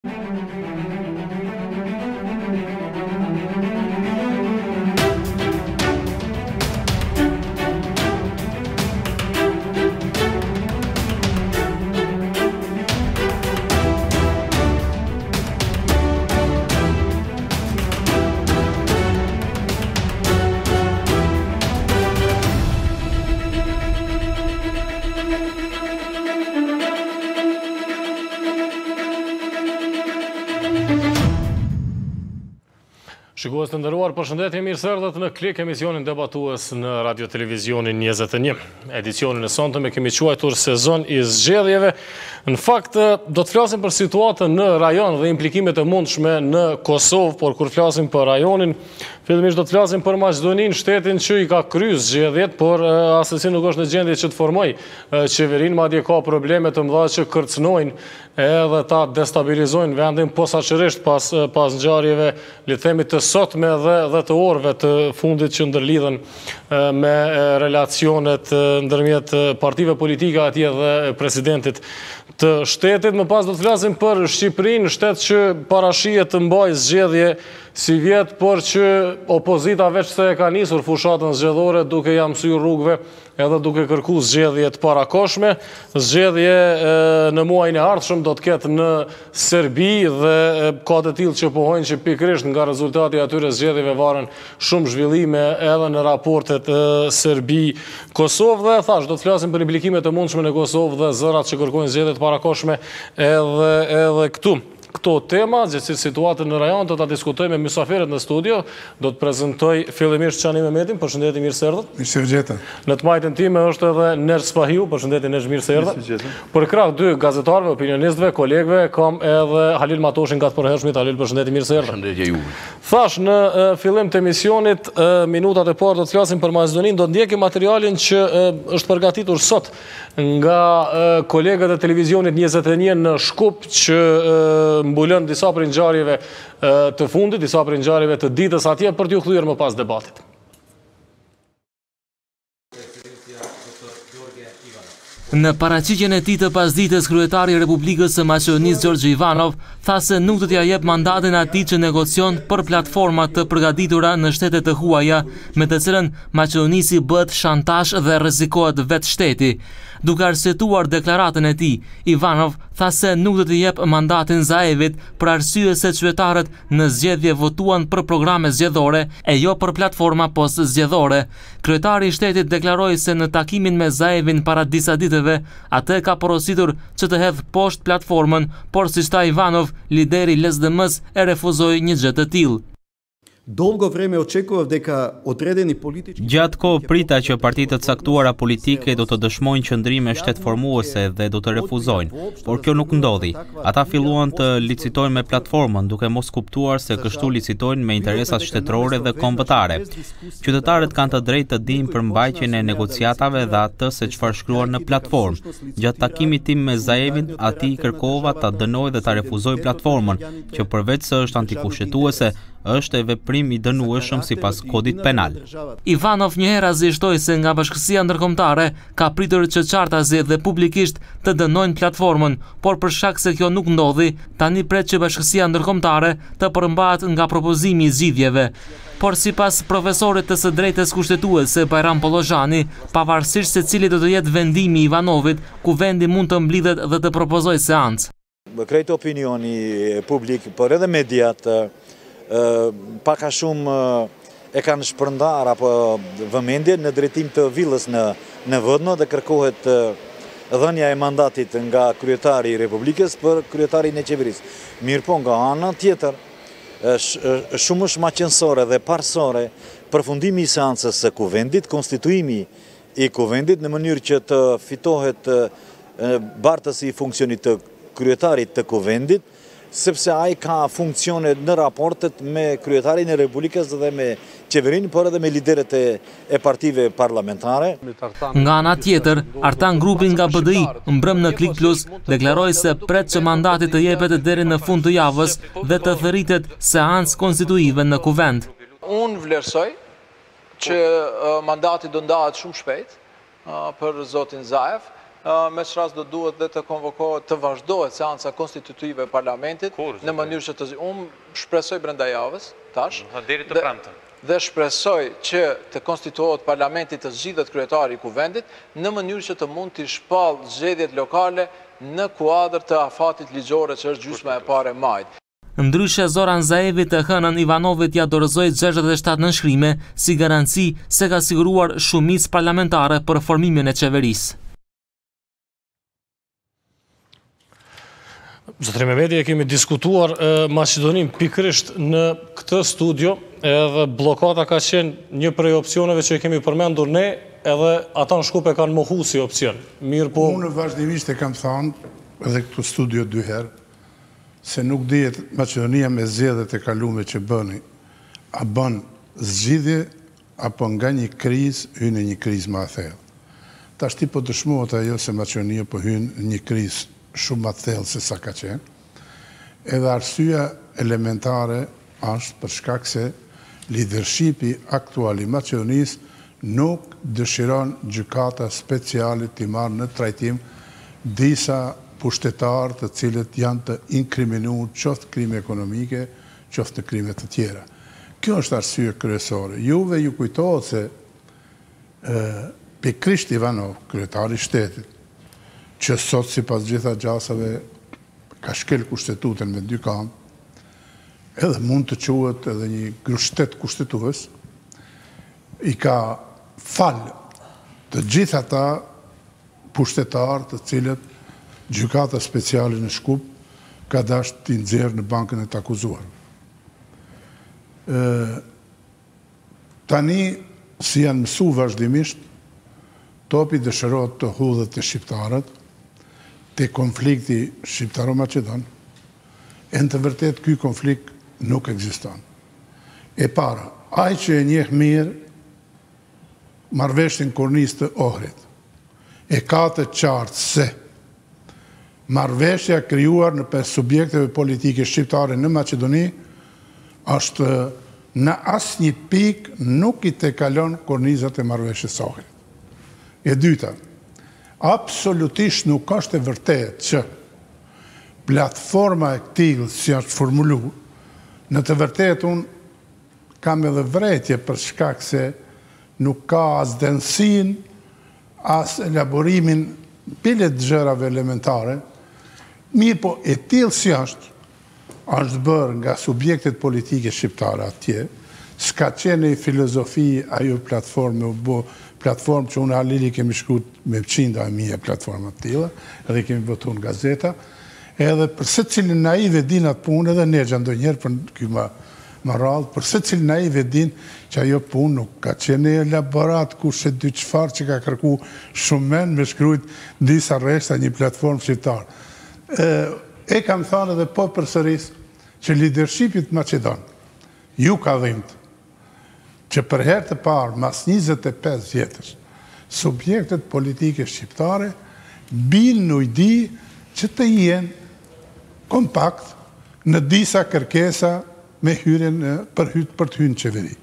Shikues të nderuar, përshëndetje, mirë se erdhët në Klik, emisionin debatues në Radio Televizionin 21. Edicionin e sonte me kemi quajtur sezon i zgjedhjeve. Në fakt, do të flasim për situatën në rajon dhe implikimet e mundshme në Kosovë, por kur flasim për rajonin, fillimisht do të flasim për Maqedoninë, shtetin që i ka kryer zgjedhjet, por asesi nuk është në gjendje që të formoj qeverinë, madje ka probleme të mëdha që kërcënojnë edhe ta destabilizojnë vendin posaçërisht pas ngjarjeve, le të themi, të sotme dhe të orëve të fundit që ndërlidhen me relacionet ndërmjet partive politike atje dhe presidentit të shtetit. Më pas do të flasim për Shqipërinë, shtet që parashihet të mbajë zgjedhje si vjetë, por që opozita veç se e ka nisur fushatën zgjedhore duke ja mësyer rrugëve edhe duke kërku zgjedhje të parakoshme. Zgjedhje në muajin e ardhshëm do të ketë në Serbi dhe ka të tillë që pohojnë që pikërisht nga rezultati atyre zgjedhjeve varen shumë zhvillime edhe në raportet Serbi-Kosovë dhe thash do të flasim për implikimet e mundshme në Kosovë dhe zërat që kërkojnë zgjedhje të parakoshme edhe këtu. Këto tema, gjithë situatën në rajon, do të diskutojmë me mysafirët në studio, do të prezentoj fillimisht Çani Mehmetin, përshëndetje, mirë se erdhët. Mirë se vërgjeta. Në të majtën time është edhe Nerj Spahiu, përshëndetje Nerj, mirë se erdhët. Për krah dy gazetarëve, opinionistëve, kolegëve, kam edhe Halil Matoshin nga të përhershmit. Halil, përshëndetje, mirë se erdhët. Përshëndetje juve. Thash në fillim të emisionit, minutat e parë do të flasim për Maqedoninë, do të ndjekim materialin që është përgatitur sot nga kolegët e televizionit 21 në Shkup që mbulon disa prej ngjarjeve të fundit, disa prej ngjarjeve të ditës atje për t'ju kthyer më pas debatit. Në paraqitjen e tij të pasdites, kryetari i Republikës së Maqedonisë Gjorgji Ivanov tha se nuk do t'ia jep mandatin atij që negocion për platforma të përgatitura në shtete të huaja, me të cilën Maqedonisi bëhet shantazh dhe rrezikohet vetë shteti. Duke arsyetuar deklaratën e tij, Ivanov tha se nuk do t'i jep mandatin Zaevit për arsye se qytetarët në zgjedhje votuan për programe zgjedhore e jo për platforma post-zgjedhore. Kryetari i shtetit deklaroi se në takimin me Zaevin para disa ditëve, atë ka porositur që të hedh poshtë platformën, por siç tha Ivanov, lideri LSDM-s e refuzoi një gjë të tillë. Gjatë kohë prita që partitë të caktuara politike do të dëshmojnë qëndrime shtetformuese dhe do të refuzojnë, por kjo nuk ndodhi. Ata filluan të licitojnë me platformën, duke mos kuptuar se kështu licitojnë me interesat shtetërore dhe kombëtare. Qytetarët kanë të drejtë të dinë për mbajtjen e negociatave dhe atë se çfarë shkruar në platformë. Gjatë takimit tim me Zaevin, atij kërkova ta dënojë dhe ta refuzojë platformën, që përveç se është antikushtetuese, është e veprim i dënueshëm sipas kodit penal. Ivanov njëherë azishtoi se nga Bashkësia Ndërkombëtare ka pritur që qartazi dhe publikisht të dënojnë platformën, por për shkak se kjo nuk ndodhi, tani pret që Bashkësia Ndërkombëtare të përmbahet nga propozimi i zgjidhjeve. Por sipas profesorit të së drejtës kushtetuese Bajram Pollozhani, pavarësisht se cili do të jetë vendimi i Ivanovit, kuvendi mund të mblidhet dhe të propozojë seancë. Krejt opinioni publik, por edhe mediat pak a shumë e kanë shpërndar apo vëmendje në drejtim të villës në Vodno dhe kërkohet dhënia e mandatit nga kryetari i Republikës për kryetarin e qeverisë. Mirëpo nga ana tjetër, shumë është maqënësore dhe parsore përfundimi i seancës së kuvendit, konstituimi i kuvendit në mënyrë që të fitohet bartësi i funksionit të kryetarit të kuvendit, sepse ai ka funksione në raportet me kryetarin e Republikës dhe me qeverinë, por edhe me lideret e partive parlamentare. Nga ana tjetër, Artan Grupi nga BDI, mbrëm në Klik Plus, deklaroi se pret që mandati të jepet deri në fund të javës dhe të thërritet seancë konstituive në kuvend. Unë vlerësoj që mandati do ndahet shumë shpejt për zotin Zaev, me çfarë do duhet dhe të konvokohet, të vazhdohet seanca konstitutive e parlamentit në mënyrë që unë shpresoj brenda javës tash deri të premten dhe shpresoj që të konstituohet parlamenti, të zgjidhet kryetari i kuvendit në mënyrë që të mund të shpall zgjedhjet lokale në kuadër të afatit ligjore që është gjysma e parë e majit. Ndryshe, Zoran Zaevi të hënën Ivanovit ja dorëzoi 67 nënshkrime si garanci se ka siguruar shumicë parlamentare për formimin e qeverisë. Zotëri Mehmeti, e kemi diskutuar Maqedonin pikërisht në këtë studio, edhe blokata ka qenë një prej opcioneve që kemi përmendur ne, edhe ata në Shkup e kanë mohu si opcion. Unë vazhdimisht e kam thënë edhe këtë studio 2 herë, se nuk dihet Maqedonia me zgjedhjet e kaluara që bëni, a bën zgjidhje apo nga një krizë hyn në një krizë më të thellë. Tash ti po dëshmohet ajo se Maqedonia po hyn në një krizë shumë më të thellë se sa ka qenë. Edhe arsyeja elementare është për shkak se leadershipi aktual i Maqedonisë nuk dëshiron gjykata speciale të marrë në trajtim disa pushtetarë të cilët janë të inkriminuar qoftë krime ekonomike, qoftë krime të tjera. Kjo është arsye kryesore. Juve ju kujtohet se pikërisht Ivanov, kryetari i shtetit, që sot sipas gjitha gjasave ka shkel kushtetutën me 2 kam, edhe mund të quhet edhe një grushtet kushtetues, i ka falë të gjitha ata pushtetarë të cilët gjykata speciale në Shkup ka dashur t'i nxjerrë në bankën e të akuzuar. Tani, si janë mësu vazhdimisht, topi dëshirohet të hudhet të shqiptarët, të konflikti shqiptaro-maqedon, e në të vërtet ky konflikt nuk ekziston. E para, ai që e njeh mirë marrëveshjen kornisë të Ohrit, e ka të qartë se marrëveshja krijuar në pes subjekteve politike shqiptare në Maqedoni është në asnjë pikë nuk i tekalon kornizat e marrëveshjes së Ohrit. E dyta, absolutisht nuk është e vërtetë që platforma e këtij si është formuluar, në të vërtetë unë kam edhe vretje për shkak se nuk ka as densin, as elaborimin pilet gjërave elementare, mirë po e tillë si është bërë nga subjektet politike shqiptare atje, s'ka qenë i filozofi ajo platformë, platformë që unë Halili kemi shkruar me 100.000 platforma të tilla, edhe kemi votuar në gazeta, edhe për secilin naiv e din atë punë, edhe Nexha ndonjëherë për ky më radhë, për secilin naiv e din që ajo punë nuk ka qenë elaborat kush e dy çfarë që ka kërku shumë men me shkruajt disa rreshta një platformë shqiptare. E kam thënë edhe po përsëris që leadershipit Maqedon ju ka dhimbt që për herë të parë mas 25 vjetësh subjektet politike shqiptare bin në ujdi që të jenë kompakt në disa kërkesa me hyrjen për të hyrë në qeveri.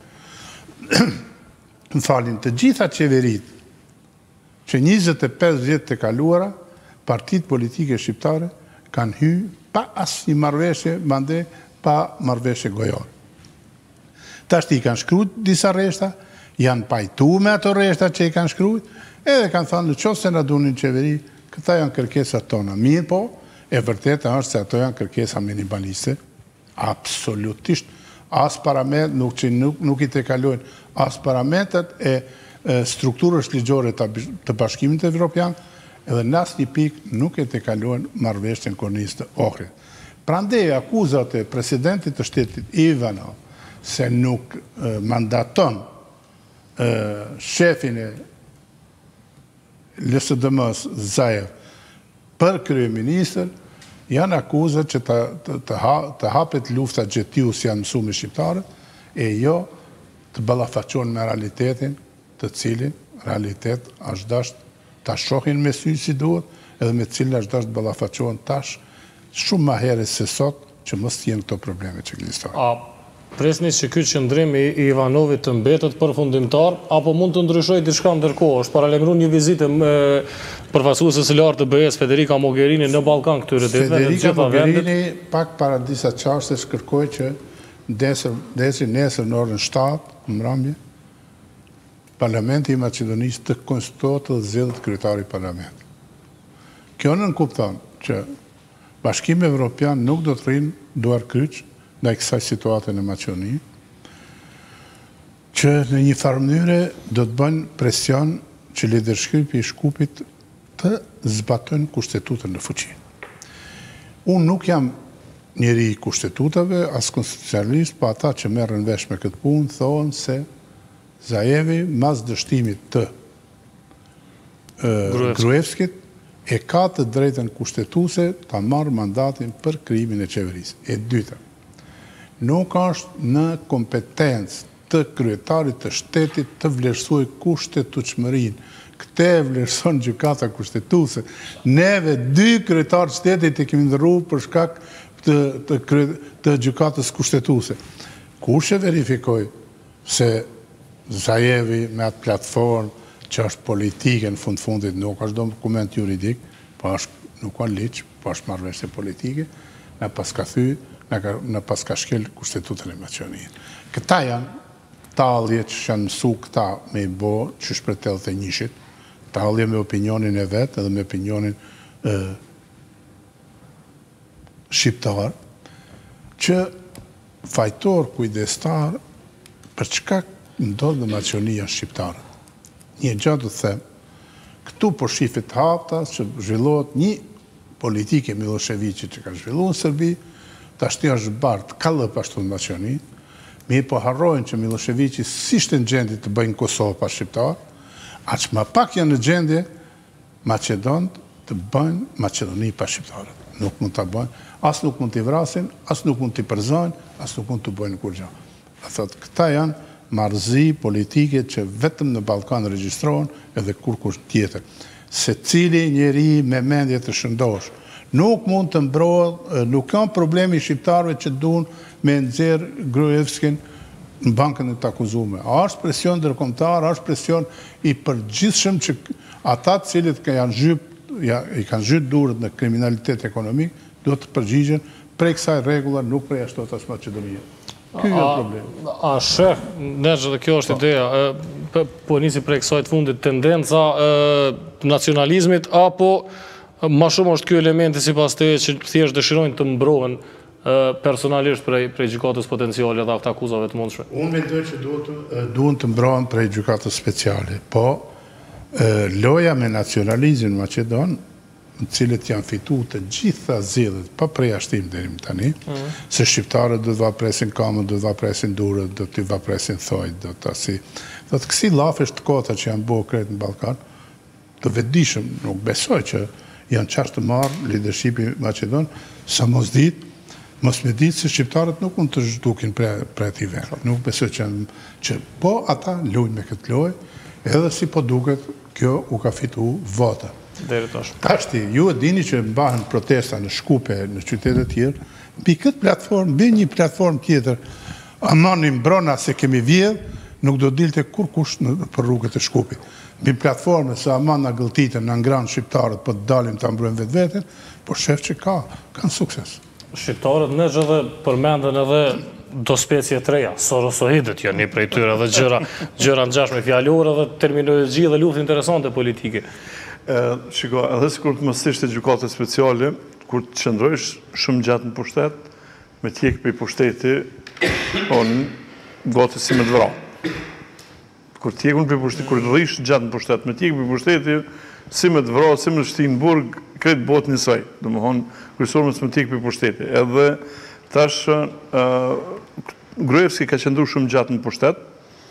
Më falin, të gjitha qeverit që 25 vjetë të kaluara, partit politike shqiptare kanë hyrë pa asnjë marrëveshje, mande pa marrëveshje gojore. Tash i kanë shkruar disa rreshta, janë pajtuar me ato rreshta që i kanë shkruar, edhe kanë thënë nëse na dunin qeveri, këta janë kërkesat tona. Mirë po, e vërteta është se ato janë kërkesa minimaliste, absolutisht as parametrat nuk i tekalojnë as parametrat e strukturës ligjore të Bashkimit Evropian, edhe në asnjë pikë nuk e tekalojnë marrëveshjen kornisë të Ohrit. Prandaj akuzat e presidentit të shtetit Ivanov se nuk mandaton shefin e LSDM-s Zaev për kryeministër, janë akuzat që të hapet lufta gjetiu si janë mësuar me shqiptarët, e jo të ballafaqohen me realitetin, të cilin realitet është dashur ta shohin me sy si duhet, edhe me cilin është dashur të ballafaqohen tash shumë më herët se sot që mos të jenë këto probleme që ekzistojnë. presni që ky qëndrim i Ivanovit të mbetet përfundimtar, apo mund të ndryshojë diçka ndërkohë? Është paralajmëruar një vizitë përfaqësuese së lartë të BE-s Federica Mogherini në Ballkan këtyre ditëve. Federica Mogherini pak para disa çastesh kërkoi që deri nesër në orën 7 mbrëmje Parlamenti i Maqedonisë të konstituohet dhe zgjedhet kryetari i parlamentit. Kjo nënkupton që Bashkimi Evropian nuk do të rrinë duar kryq ndaj kësaj situate në Maqedoni, që në një farë mënyre do të bëjnë presion që lidership i Shkupit të zbatojnë kushtetutën në fuqi. Unë nuk jam njeri i kushtetutave, as konstitucionalist, pa ata që merren vesh me këtë punë, thonë se Zajevi, mas dështimit të Gruevskit, e ka të drejtën kushtetuese ta marrë mandatin për krijimin e qeverisë. E dyta, nuk është në kompetencë të kryetarit të shtetit të vlerësojë kushtetueshmërinë. Këtë e vlerëson gjykata kushtetuese. Neve dy kryetarë shtetit e kemi ndërruar për shkak të gjykatës kushtetuese. Kush e verifikoi se Zajevi me atë platformë që është politike në fundit nuk është dokument juridik, po nuk ka ligj, po është marrëveshje politike, na paska thy, na paska shkel kushtetutën e Maqedonisë. Këta janë tallje që janë mësu këta me i bo që shpretellët e njishit, tallje me opinionin e vetë edhe me opinionin shqiptar, që fajtor kujdestar për çka ndodh në Maqedonia shqiptare. Një gjatë të them, këtu po shifit hapta që zhvillohet një politike Miloševićit që ka zhvilluar në Serbi, tashti është bardh kallëp ashtu në Maqedoni, mi po harrojnë që Miloševići s'ishte në gjendje të bëjnë Kosovë pa shqiptar, aq më pak janë në gjendje Maqedonët të bëjnë Maqedoni pa shqiptarët. Nuk mund ta bëjnë, as nuk mund t'i vrasin, as nuk mund t'i përzojnë, as nuk mund të bëjnë kur gjë. Thotë, këta janë marrëzi politike që vetëm në Ballkan regjistrohen edhe kur kush tjetër. Secili njeri me mendje të shëndosh nuk mund të mbrohet, nuk ka problemi shqiptarëve që duan me nxjerr Gruevskin në bankën e të akuzuar. Është presion ndërkombëtar, është presion i përgjithshëm që ata të cilët i kanë zhyt durët në kriminalitet ekonomik duhet të përgjigjen prej kësaj rregulla, nuk prej ashtu as Maqedonia. Ky është problemi. A sheh, nërgjë dhe kjo është ideja, po nisi prej kësaj të fundit tendenca nacionalizmit, apo ma shumë është kjo elementi sipas teje që thjesht dëshirojnë të mbrohen personalisht prej gjykatës potenciale dhe ata akuzave të mundshme? Unë mendoj që duhen të mbrohen prej gjykatës speciale, po loja me nacionalizmin në Maqedon, në cilët janë fitu të gjitha zgjedhjet pa përjashtim deri më tani, se shqiptarët do të vapresin kamën, do të vapresin durët, do të vapresin thojt, do të kësi lafesh të kota që janë bërë krejt në Ballkan, të vetëdijshëm, nuk besoj që janë qartë të marrë leadershipi Maqedon, sa mos me ditë se shqiptarët nuk mund të zhdukin prej atij vendi. Nuk besoj që po ata luajnë me këtë lojë, edhe si po duket, kjo u ka fitu vota. Tashti, ju e dini që mbahen protesta në Shkupe, në qytetet tjerë, mbi këtë platformë, mbi një platformë tjetër, anonim brona se kemi vjedh, nuk do dilte kur kush për rrugët e Shkupit. Mbi platformë se aman na gëlltitën, na ngranë shqiptarët, po të dalim të mbrojmë vetveten, po shef që kanë sukses. Shqiptarët në gjë dhe përmendën edhe do specie të reja, sorosohidët janë një prej tyre dhe gjëra ngjashme fjalore dhe terminologji dhe luftë interesante politike. Shiko, edhe sikur të mos ishte gjykata speciale, kur të qëndrojsh shumë gjatë në pushtet, me tjek për i pushteti, gati si me të vra. Kur tjekun për i pushteti, kur të rrish gjatë në pushtet, me tjek për i pushteti, si me të vra, si me të shtinë në burg, kretë botë njësaj. Dhe më honë, kërësorë me tjek për i pushteti. Edhe tash, Gruevski ka qëndru shumë gjatë në pushtet,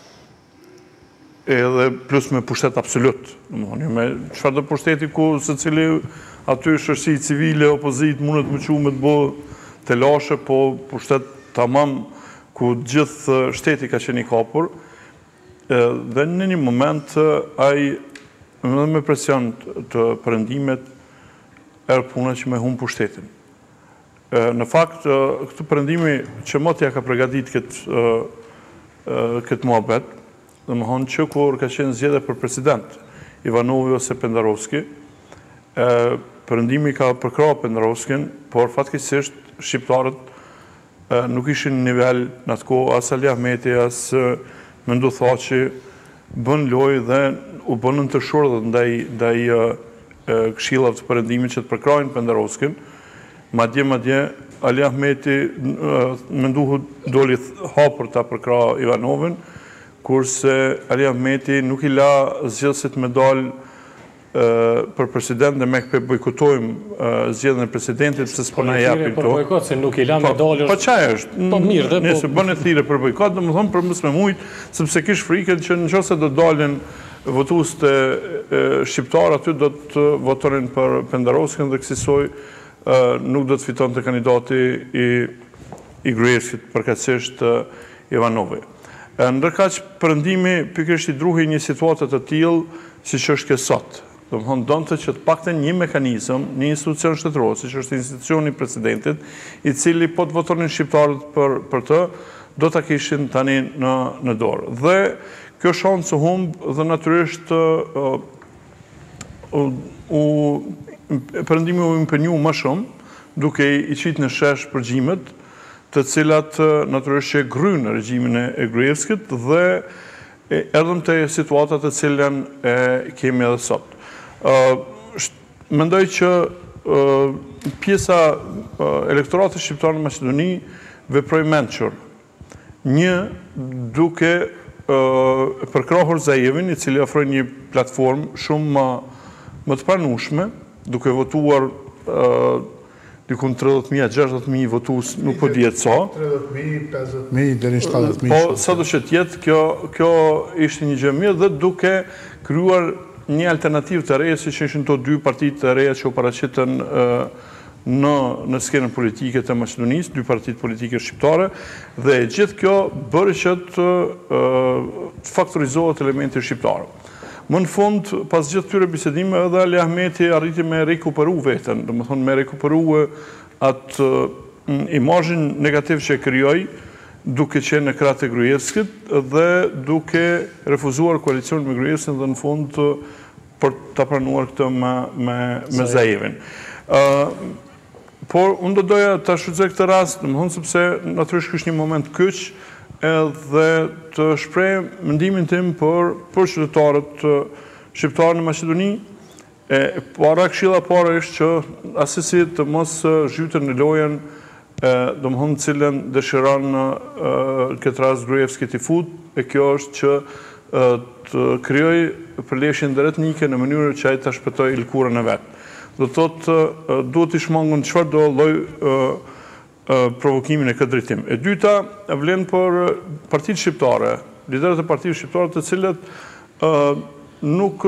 edhe plus me pushtet absolut. Me qëfar do pushteti ku se cili aty shërsi civile, opozit, mundet më me të bo të lashe, po pushtet tamam ku gjithë shteti ka qenë i kapur, dhe në një moment me presion të përëndimet erë puna që me humë pushtetin. në fakt, këtë përëndimi që motja ka përgatit këtë muhabet, dhe më thonë që kur ka qenë zgjedhje për president Ivanovi ose Pendarovski, përëndimi ka përkra Pendarovskin, por fatkeqësisht shqiptarët nuk ishin në nivel në atë kohë, as Ali Ahmeti, as Mendu Thaçi, bën lojë dhe u bënën të shurdhët ndaj këshillat të përëndimit që të përkrajnë Pendarovskin. Madje Ali Ahmeti menduhu doli hapur ta përkra Ivanovin, kurse Ali Ahmeti nuk i la zgjedhësit me dalë për president dhe me këpe bojkotojmë zgjedhjen e presidentit se s'po na japin këto. Për bojkot, se nuk i la me dalë Po qaj është? Po mirë dhe nëse bën e thirrje për bojkot, do më thonë për mos me mujt, sepse kish frikën që nëse do dalin votues të shqiptar aty do të votonin për Pendarovskin dhe kësaj nuk do të fiton të kandidati i Gruevskit, përkatësisht Ivanovi. Ndërkaq përëndimi pikërisht i druhi një situatë të tillë siç është kjo sot. Do më thonë donte që të pakten një mekanizëm, një institucion shtetëror, siç është institucioni i presidentit, i cili po të votonin shqiptarët për të, do ta kishin tani në dorë. Dhe kjo shansë u humb dhe natyrisht përëndimi u impenju më shumë, duke i qitë në shesh përgjimet, të cilat natyrisht që grynë regjimin e Gruevskit dhe erdhëm të situatat të cilën kemi edhe sot. Mendoj që pjesa elektoratës shqiptar në Maqedoni veproi mençur. Një duke përkrahur Zaevin, i cili ofroi një platformë shumë më të pranueshme, duke votuar dikun 30.000, 60.000 votues, nuk po dihet sa. 30.000, 50.000, deri 70.000. Po, sa do që tjetë, kjo ishte një gjë mirë dhe duke kryuar një alternativë të reja, si që ishin të dy partitë të reja që u paraqiten në skenën politike të Maqedonisë, dy partitë politike shqiptare, dhe gjithë kjo bëri që të faktorizohet elementi shqiptarë. Më në fund, pas gjithë tyre bisedime, edhe Ali Ahmeti arriti me rekuperu veten, dhe më thonë me rekuperu atë imazhin negativ që e krijoi, duke qenë në krahët e Gruevskit dhe duke refuzuar koalicion me Gruevskin dhe në fund për ta pranuar këtë me Zaevin. Por unë do doja ta shfrytëzoj këtë rast, domethënë sepse natyrisht është një moment kyç edhe të shpreh mendimin tim për qytetarët shqiptarë në Maqedoni. Këshilla para është që asesi të mos zhyten në lojën domethënë cilën dëshiron këtë rast Gruevski të fut, e kjo është që të krijoj përleshje ndërretnike në mënyrë që ai ta shpëtojë lkurën e vet. Do të thotë duhet të shmangun çfarë do lloj provokimin e këtë drejtim. E dyta vlen për partitë shqiptare, liderët e partive shqiptare të cilët nuk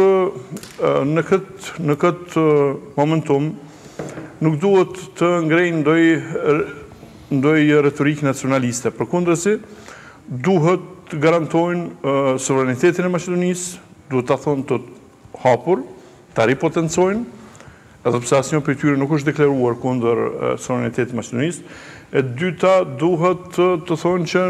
në këtë momentum nuk duhet të ngrejnë ndoj retorik nacionaliste. Përkundërsi, duhet të garantojnë sovranitetin e Maqedonisë, duhet të thonë të hapur, të ripotencojnë, edhe pse asnjë prej tyre nuk është deklaruar kundër sovranitetit të Maqedonisë. E dyta, duhet të thonë që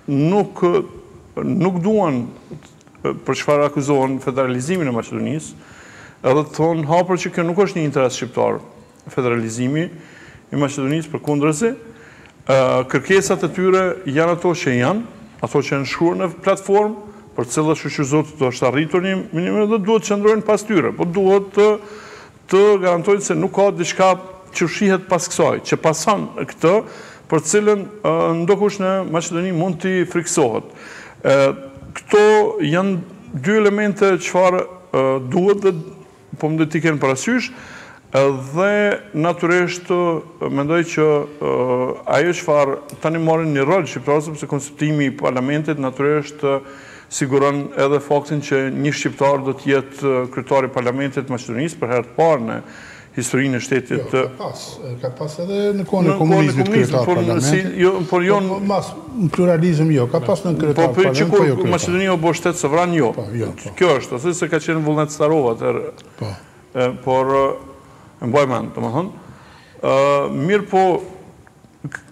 nuk duan për çfarë akuzohen federalizimin e Maqedonisë, edhe të thonë hapur që kjo nuk është një interes shqiptar, federalizimi i Maqedonisë, përkundërsi, kërkesat e tyre janë ato që janë shkruar në platformë, për cilët shoqëzohet të është arritur një minimum dhe duhet të qëndrojnë pas tyre, por duhet të garantojnë se nuk ka diçka që shihet pas kësaj, që pason këtë, për cilën ndokush në Maqedoni mund t'i friksohet. Këto janë dy elemente çfarë duhet dhe po më t'i kenë parasysh, dhe natyrisht mendoj që ajo çfarë tani marrin një rol shqiptarë, sepse konstituimi i parlamentit natyrisht siguron edhe faktin që një shqiptar do të jetë kryetari i parlamentit të Maqedonisë për herë të parë në historinë e shtetit. Ka pas edhe në kohën e komunizmit kryetar parlamentit. Por jo në pluralizëm jo, ka pas në kryetar parlamentit, po jo kryetar. Maqedonia u bë shtet sovran jo. Kjo është, ose se ka qenë vullnet Starova atëherë. Por e mbaj mend, domethënë. Mirë po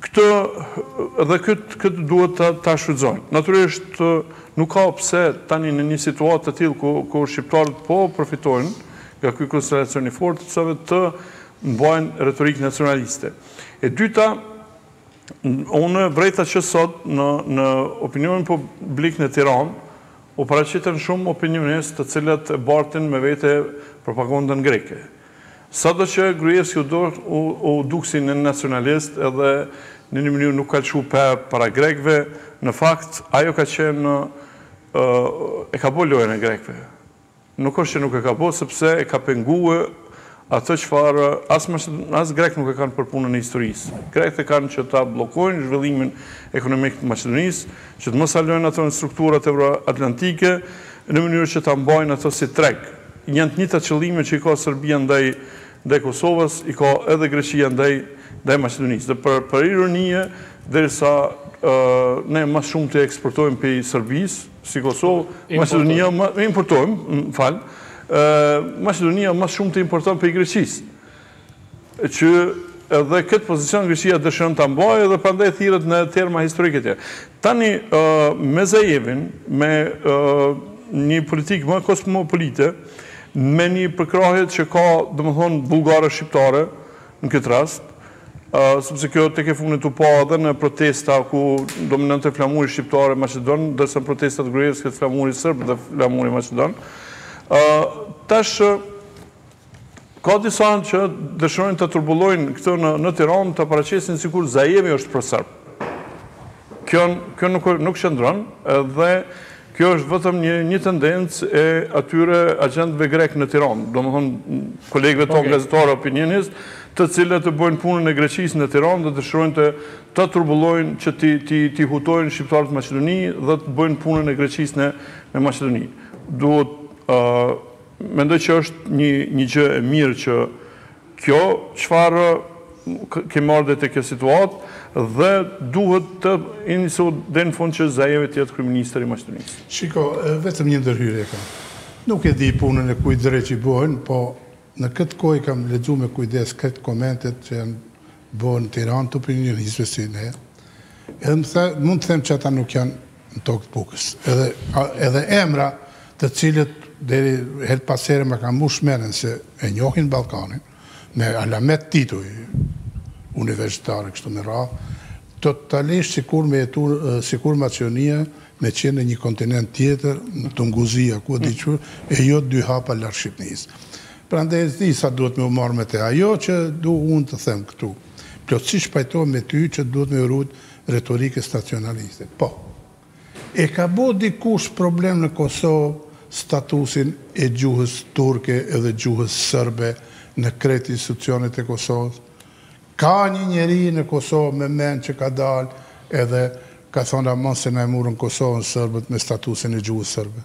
Këtë duhet ta shfrytëzojnë. Natyrisht nuk ka pse tani në një situatë të tillë ku shqiptarët po profitojnë nga ky konstelacion i fortë të mbajnë retorikë nacionaliste. E dyta, unë vrejta që sot në opinionin publik në Tiranë u paraqiten shumë opinionistë të cilët bartin me vete propagandën greke. Sado që Gruevski u duksi në nacionalist edhe në një mënyrë nuk ka lëshu para grekve, në fakt, ajo ka qenë, e ka bo lojën e grekve. Nuk është që nuk e ka bo, sepse e ka pengue atë qëfar, as grek nuk e kanë për punën e historisë. Grek e kanë që ta blokojnë zhvillimin ekonomik të Maqedonisë, që të mos alojnë ato në strukturat euroatlantike, në mënyrë që ta mbajnë ato si treg. Janë të njëjta qëllime që i ka Serbia ndaj Kosovës, i ka edhe Greqia ndaj Maqedonisë. Dhe për ironie, derisa ne më shumë të eksportojmë për Serbisë, si Kosovë, Maqedonia importojmë, Maqedonia më shumë të importon për Greqisë. Që edhe këtë pozicion Greqia dëshiron ta mbajë dhe prandaj thirret në terma historike të tjerë. Tani me Zajevin, me një politikë më kosmopolite, me një përkrahje që ka, domethënë, bullgare shqiptare në këtë rast, sepse kjo tek e fundit u pa edhe në protesta ku dominante flamuri shqiptare Maqedon, ndërsa protestat Gruevskit flamuri serb dhe flamuri Maqedon. Tash ka disa që dëshirojnë të turbullojnë këtë në Tiranë, të paraqesin sikur Zajevi është pro serb. Kjo nuk qëndron, dhe kjo është vetëm një tendencë e atyre agjentëve grek në Tiranë, domethënë kolegëve tonë gazetarë opinionistë, të cilët të bëjnë punën e Greqisë në Tiranë dhe dëshirojnë të turbullojnë që ti hutojnë shqiptarët Maqedoni dhe të bëjnë punën e Greqisë në Maqedoni. Duhet mendoj që është një gjë e mirë që kjo çfarë ke marrë te kjo situatë dhe duhet të inisu dhe në fund që Zajevi të jetë kryeministri i Maqedonisë. Shiko, vetëm një ndërhyrje kam. Nuk e di punën e kujt drejt që bëhen, po në këtë kohë kam lexuar me kujdes këtë komentet që janë bëhen në Tiranë të opinionistëve si ne. Edhe mund të them që ata nuk janë në tokë të bukës. Edhe emra të cilët deri her pas here më kanë mbush mendjen se e njohin Ballkanin me alamet tituj universitare kështu me radhë, totalisht sikur Maqedonia me qenë në një kontinent tjetër, në Tunguzia, ku e diqur, e jo dy hapa larg Shqipërisë. Prandaj di sa duhet me u marrë me te. Ajo që du unë të them këtu, plotësisht pajtohem me ty që duhet me urut retorike nacionaliste. Po, e ka bo dikush problem në Kosovë statusin e gjuhës turke edhe gjuhës sërbe në krejt institucionet e Kosovës? Ka një njeri në Kosovë me men që ka dalë edhe ka thonë mos se na e murën Kosovën sërbët me statusin e gjuhës sërbe.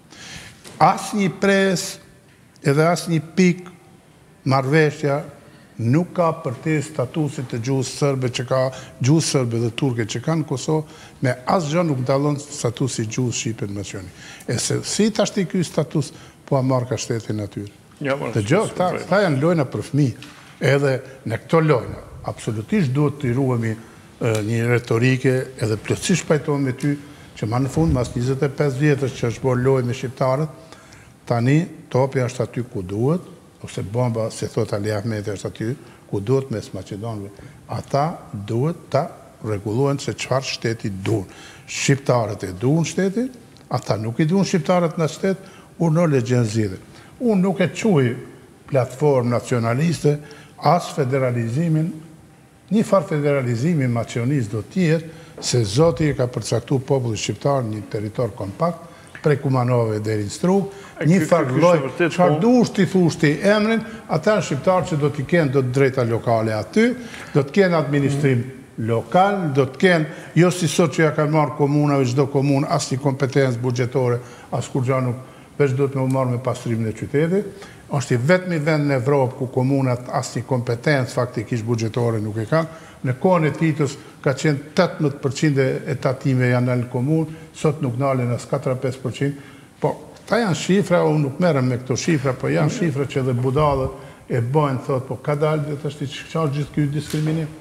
As një pres edhe as një pik marrëveshja nuk ka për te statusit të gjuhës sërbe që ka gjuhës sërbe dhe turke që ka në Kosovë, me asgjë nuk dallon statusi gjuhës shqipe në Maqedoni. E se si tashti ky status po a marr ka shteti natyrë. Dëgjoj, ta janë lojna për fëmijë. Edhe në këto lojna, absolutisht duhet të ruhemi një retorike, edhe plotësisht pajtohem me ty që ma në fund, mas 25 vjetës që është bërë lojë me shqiptarët, tani topi është aty ku duhet, ose bomba, si thot Ali Ahmeti, është aty ku duhet mes Maqedonëve. Ata duhet ta rregullohen se çfarë shteti duan. Shqiptarët e duan shtetin, ata nuk i duan shqiptarët në shtet, unë le gjenzire. Unë nuk e quaj platformë nacionaliste, as federalizimin, një farë federalizimi Maqedonisë do tjetë se Zoti e ka përcaktu popullit shqiptar një territor kompakt, prej Kumanove deri në Strug, një farë loj, çfarë dush ti thush ti emrin, ata në shqiptarë që do t'i kenë do të drejta lokale aty, do t'kenë administrim lokal, do t'kenë, jo si sot që ja kanë marrë komunave, çdo komunë, as një kompetencë buxhetore, as kur gja nuk, veç do t'me u marrë me pastrimin e qytetit, është i vetmi vend në Evropë ku komunat as një kompetencë faktikisht buxhetore nuk e kanë. Në kohën e Titës ka qenë 18% e tatime janë në komunë, sot nuk nalen as 4-5%. Po, ta janë shifra, unë nuk merrem me këto shifra, po janë shifra që edhe budallët e bëjnë, thotë, po ka dalë dhe të është që është gjithë kjo diskriminim?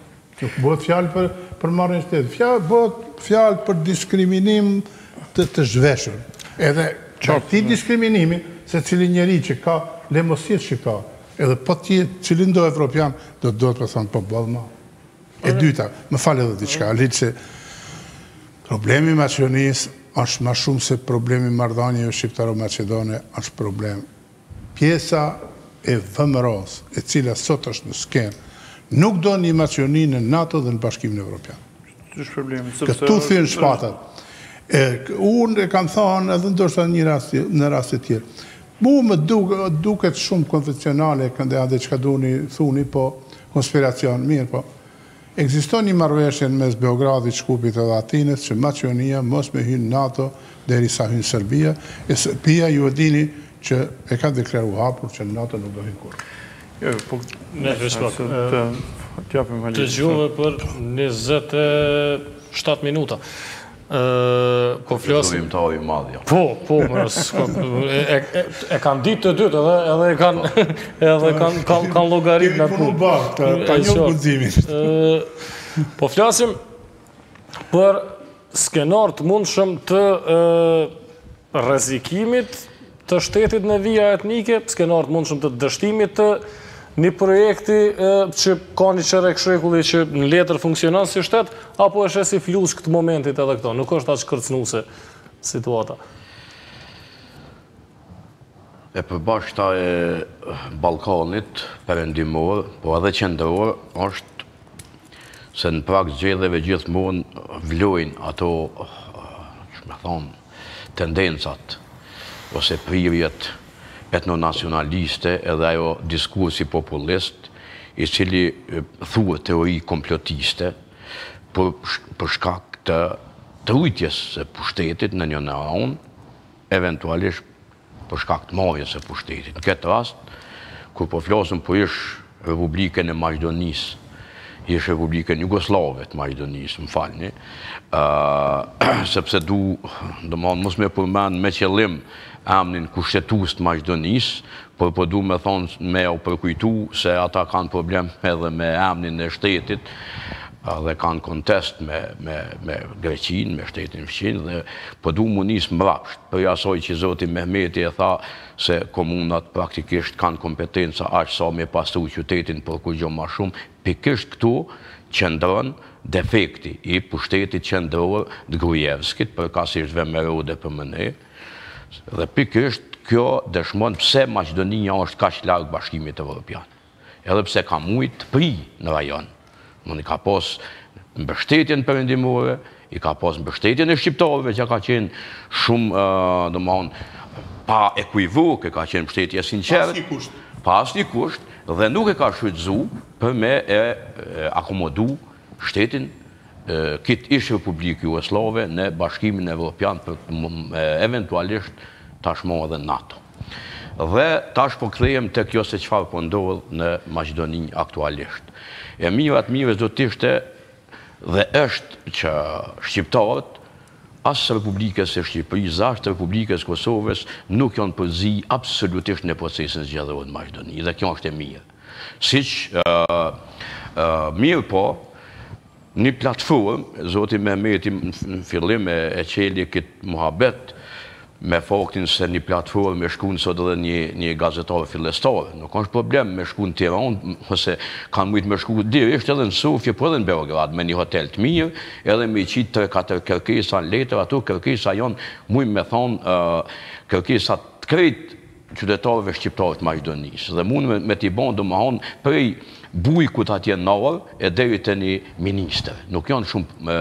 Nuk bëhet fjalë për marrjen e shtetit. Bëhet fjalë për diskriminim të zhveshur. Edhe këtij diskriminimi, se cili njeri që ka lemosjet shqiptar, edhe po tjetë cilin do evropian, do të me thonë po bëllë ma. E dyta, më falë edhe diçka, litë se problemi Maqedonisë është ma shumë se problemi marrëdhënieve shqiptaro-maqedone, është problem. Pjesa e VMRO-s, e cila sot është në skenë, nuk do një Maqedoni në NATO dhe në Bashkimin Evropian. Këtu thyrën shpatat. Unë e kam thonë edhe ndoshta në rast e tjerë. Mu më duket shumë konvencionale, kënde ade që ka thuni, po konspiracion, mirë, po. Ekziston një marrëveshje mes Beogradit, Shkupit edhe Atinës që Maqedonia mos me hynë NATO derisa hynë Serbia, e Serbia ju e dini që e ka deklaruar hapur që NATO nuk do hynë kurrë. Të gjuhë për 27 minuta. Po flasim të ojë madhja. Po, e kanë ditë të dytë edhe kanë llogarit në punë. Po flasim për skenar të mundshëm të rrezikimit të shtetit në vija etnike, skenar të mundshëm të dështimit të një projekti që ka një qerek shrekulli që në letër funksionon si shtet, apo është si flus këtë momentit edhe këto? Nuk është aq kërcënuese situata. E përbashkëta e Ballkanit perëndimor, po edhe qendror, është se në prag zgjedhjeve gjithmonë vlojnë ato, me thonë, tendencat ose prirjet etnonacionaliste edhe ajo diskursi populist i cili thuhet teori komplotiste për shkak të trujtjes së pushtetit në një anë, eventualisht për shkak të marrjes së pushtetit. Në këtë rast, kur po flasim për ish Republikën e Maqedonisë, ish Republikën Jugoslave të Maqedonisë, më falni, sepse mos me përmend me qëllim emnin kushtetues të Maqedonisë, por po du me thonë me u përkujtu se ata kanë problem edhe me emnin e shtetit dhe kanë kontest me Greqinë, me shtetin fqin, dhe po du mu nisë mrapsht, për asoj që Zoti Mehmeti e tha se komunat praktikisht kanë kompetenca aq sa me pastru qytetin për kur gjo ma shumë, pikisht këtu qëndron defekti i pushtetit qendror të Gruevskit, përkatësisht VMRO dhe PMN, dhe pikisht kjo dëshmon pse Maqedonia është kaq larg Bashkimit Evropian. Edhe pse ka mujt të pri në rajon. I ka pas mbështetjen perëndimore, i ka pas mbështetjen e shqiptarëve që ka qenë shumë, pa ekuivoke, ka qenë mbështetje sinqere. Pas një kusht, dhe nuk e ka shfrytzu për me akomodu shtetin këtë ish Republikë Jugoslave në Bashkimin Evropian për eventualisht tashmo edhe NATO. Dhe tash po kthehem te kjo se çfarë po ndodh në Maqedoni aktualisht. E mira të mirës do të ishte dhe është që shqiptarët as Republikës së Shqipërisë, as Republikës së Kosovës nuk janë përzi absolutisht në procesin zgjedhor në Maqedoni, dhe kjo është e mirë. Siç mirë po, një platformë, Zoti Mehmeti në fillim e qeli këtë muhabet me faktin se një platformë e shkruan sot edhe një gazetar fillestar. Nuk është problem me shku në Tiranë, ose kanë mujt me shku dirisht edhe në Sofje, po edhe në Beograd, me një hotel të mirë, edhe me i qitë 3-4 kërkesa në letër, ato kërkesa janë, mujt me thonë, kërkesa të krejt qytetarëve shqiptarët të Maqedonisë. Dhe mund me t'i bon do më honë prej bujkut atje në orë e deri të një minister. Nuk janë shumë,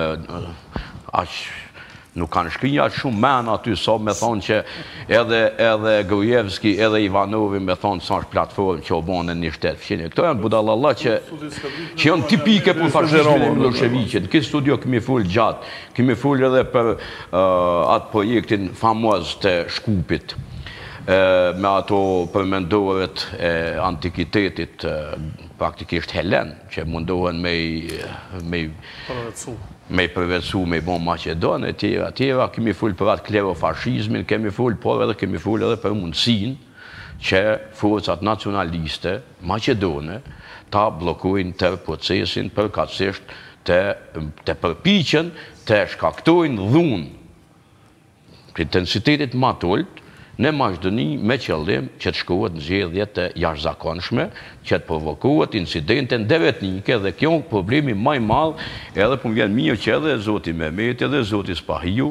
nuk kanë shkrinja shumë men aty, sa me thonë që edhe Gruevski, edhe Ivanovi me thonë sa është platformë që o bonë në një shtetë fqinje. Këto janë budallalla që janë tipike për fashizmin e Miloševiqit. Në këtë studio kemi full gjatë, kemi full edhe për atë projektin famoz të Shkupit, me ato përmendoret e antikitetit praktikisht Helen, që mundohen me i përvetësu, me i bon Macedon, e tjera, kemi full për atë klerofashizmin, kemi full, por edhe kemi full edhe për mundësin që forcat nacionaliste macedone ta blokojnë tërë procesin përkatësisht të përpiqen të shkaktojnë dhunë të intensitetit më të ulët në Maqedoni me qëllim që të shkohet në zgjedhje të jashtëzakonshme, që të provokohet incidente ndërvetnike dhe kjo problemi më i madh, edhe po vjen mirë që edhe zoti Mehmeti edhe zoti Spahiu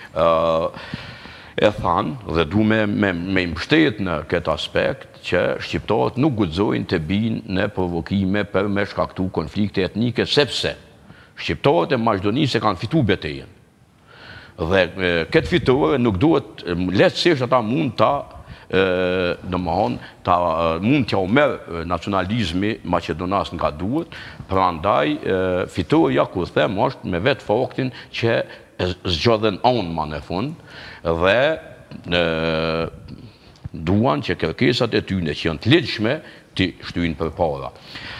e thanë dhe du me mbështet në këtë aspekt që shqiptarët nuk guxojnë të binë në provokime për me shkaktu konflikte etnike, sepse shqiptarët e Maqedonisë kanë fitu betejën. Dhe këtë fitore nuk duhet, lehtësisht ata mund mund t'ja merë nacionalizmi Maqedonas nga duhet, prandaj fitoria, ku them, është me vetë faktin që zgjodhen onë ma në fund, dhe duan që kërkesat e tyne që janë të ligjshme t'i shtyjnë përpara.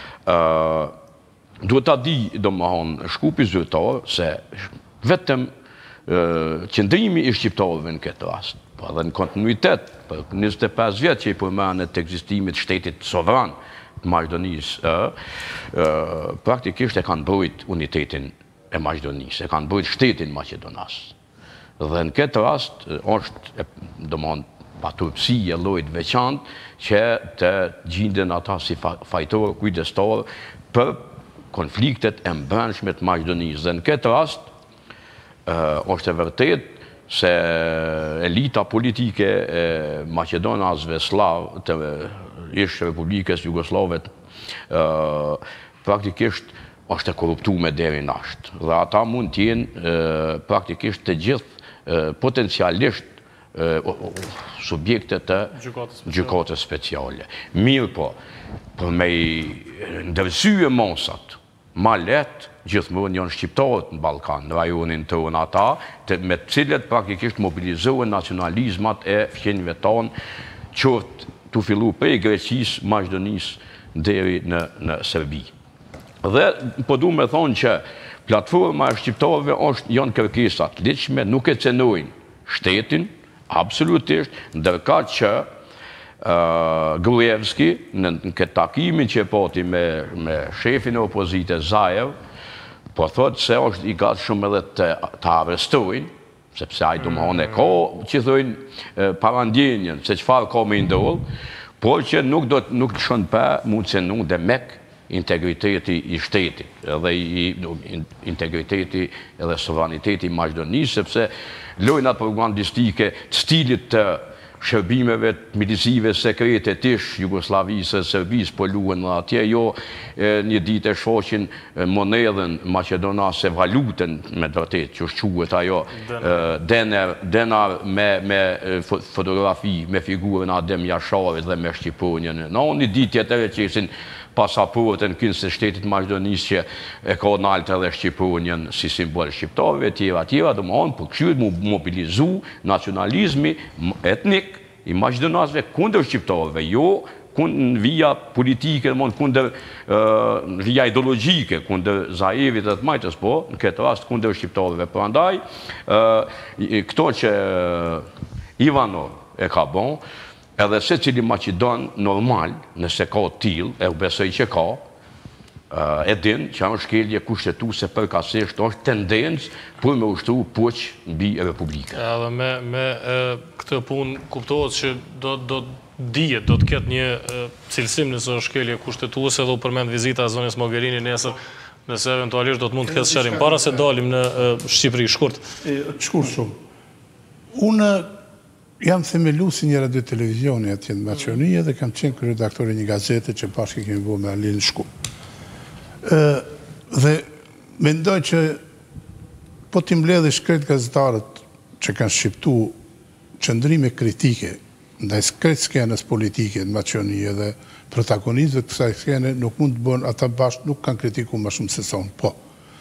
Duhet ta di, domethënë, shkupi zyrtar se vetëm qëndrimi i shqiptarëve në këtë rast, po edhe në kontinuitet për 25 vjet që i përmendet të ekzistimit shtetit sovran të Maqedonisë, praktikisht e kanë mbrojt unitetin e Maqedonisë, e kanë mbrojt shtetin Maqedonas. Dhe në këtë rast është, domethënë, paturpsi e llojit veçantë që të gjenden ata si fajtorë kujdestarë për konfliktet e brendshme të Maqedonisë. Dhe në këtë rast është e vërtet se elita politike e Maqedonasve slav të ish Republikës Jugoslave praktikisht është e korruptuar deri nashtë. Dhe ata mund t'jenë praktikisht të gjithë potencialisht subjekte të gjykatës speciale. Mirë po, për me ndërsye mosat, ma letë, gjithmonë janë shqiptarët në Ballkan, në rajonin tonë ata, me cilët praktikisht mobilizohen nacionalizmat e fqenjve tonë, qoftë të fillu prej Greqisë, Maqedonisë deri në Serbi. Dhe po du me thonë që platforma e shqiptarëve janë kërkesat ligjshme, nuk e cenojnë shtetin, absolutisht, ndërka që Gruevski, në këtë takimin që e pati me shefin e opozite Zaev, po thotë se është i gatë shumë edhe të arrestojnë, sepse ajë domethënë e ka që thojnë parandjenjen se çfarë ka me ndodhur, por që nuk të shon pa mund të cenu dhe mek integriteti i shtetit, edhe integriteti edhe sovraniteti i Maqedonisë, sepse lojnat propagandistike të stilit të shërbimeve milicive sekrete tish Jugoslavisë, Serbisë, po luhen dhe atje, jo një ditë e shoqin monedhen maqedonase, valutën me vërtet, që shquhet ajo denar me fotografi, me figurën Adem Jasharit dhe me Shqiponjën. Në një ditë tjetër që isin pasaportën kënë se shtetit Maqedonisë që e ka naltë edhe Shqiponjën si simbol shqiptarëve, tjera, dhe më onë për këshyrit mobilizu nacionalizmi etnik i Maqedonasve kundër shqiptarëve, jo në vija politike, kundër vija ideologjike, kundër Zaevit dhe të majtës, po, në këtë rast kundër shqiptarëve. Prandaj, këto që Ivanov e ka bon, edhe se cili Maqedon normal, nëse ka t'il, e u besoj që ka, e din që është shkelje kushtetuese përkatësisht, është tendencë për me ushtru poq mbi Republikën. Edhe me këtë punë kuptohet që do dihet, do të ketë një cilësim nëse është shkelje kushtetuese dhe u përmend vizita e zonës Mogherini nesër, nëse eventualisht do të mund të ketë sqarim. Para se dalim në Shqipëri, shkurt. Shkurt shumë. Unë jam themeluesi një radio televizioni atje në Maqedoni dhe kam qenë kryeredaktor i një gazete që bashkë kemi bërë me Alin Shkup. Dhe mendoj që po t'i mbledhë shkret gazetarët që kanë shqiptu qëndrime kritike ndaj skret skenës politike në Maqedoni dhe protagonistëve të kësaj skene nuk mund të bënë, ata bashkë nuk kanë kritiku më shumë se son. Po,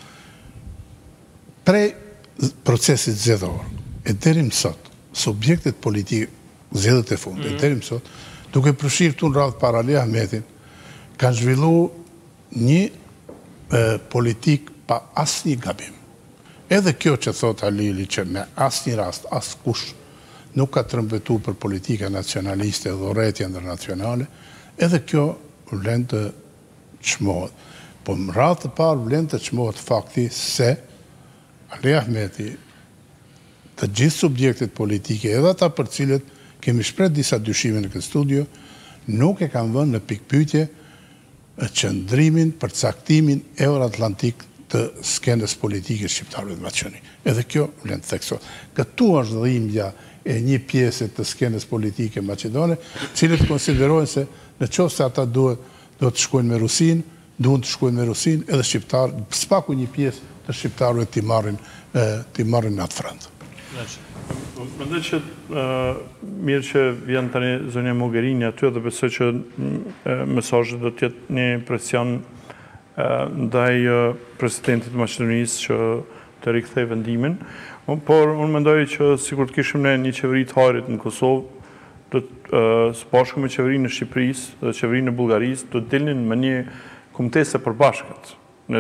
prej procesit zgjedhor e deri më sot, subjektet politike, zgjedhjet e fundit, e deri më sot, duke përfshirë këtu në radhë para Ali Ahmetin, kanë zhvillu një politik pa asnjë gabim. Edhe kjo që thot Halili që me asnjë rast, askush nuk ka trëmbetu për politika nacionaliste dhe urrëtie ndërnacionale, edhe kjo vlen të çmohet. Po më radhë të parë vlen të çmohet fakti se Ali Ahmeti, të gjithë subjektet politike, edhe ata për cilët kemi shpreh disa dyshime në këtë studio, nuk e kanë vënë në pikpyetje qëndrimin për caktimin euro-atlantik të skenës politike shqiptarëve të Maqedonisë. Edhe kjo vlen të theksohet. Këtu është dhimbja e një pjese të skenës politike maqedone, cilët konsiderojnë se në qoftë se ata do të shkojnë me Rusin, duhen të shkojnë me Rusin, edhe shqiptarë, spaku një pjesë të shqiptarëve t'i marrin në atë front. Mendoj që mirë që vjen tani zonja Mogherini aty dhe besoj që mesazhi do të jetë një presion ndaj presidentit të Maqedonisë që të rikthej vendimin, por unë mendoj që sikur të kishim ne një qeveri të harit në Kosovë, do të së bashku me qeverinë e Shqipërisë dhe qeverinë e Bullgarisë do të dilnin me një kumtese përbashkët.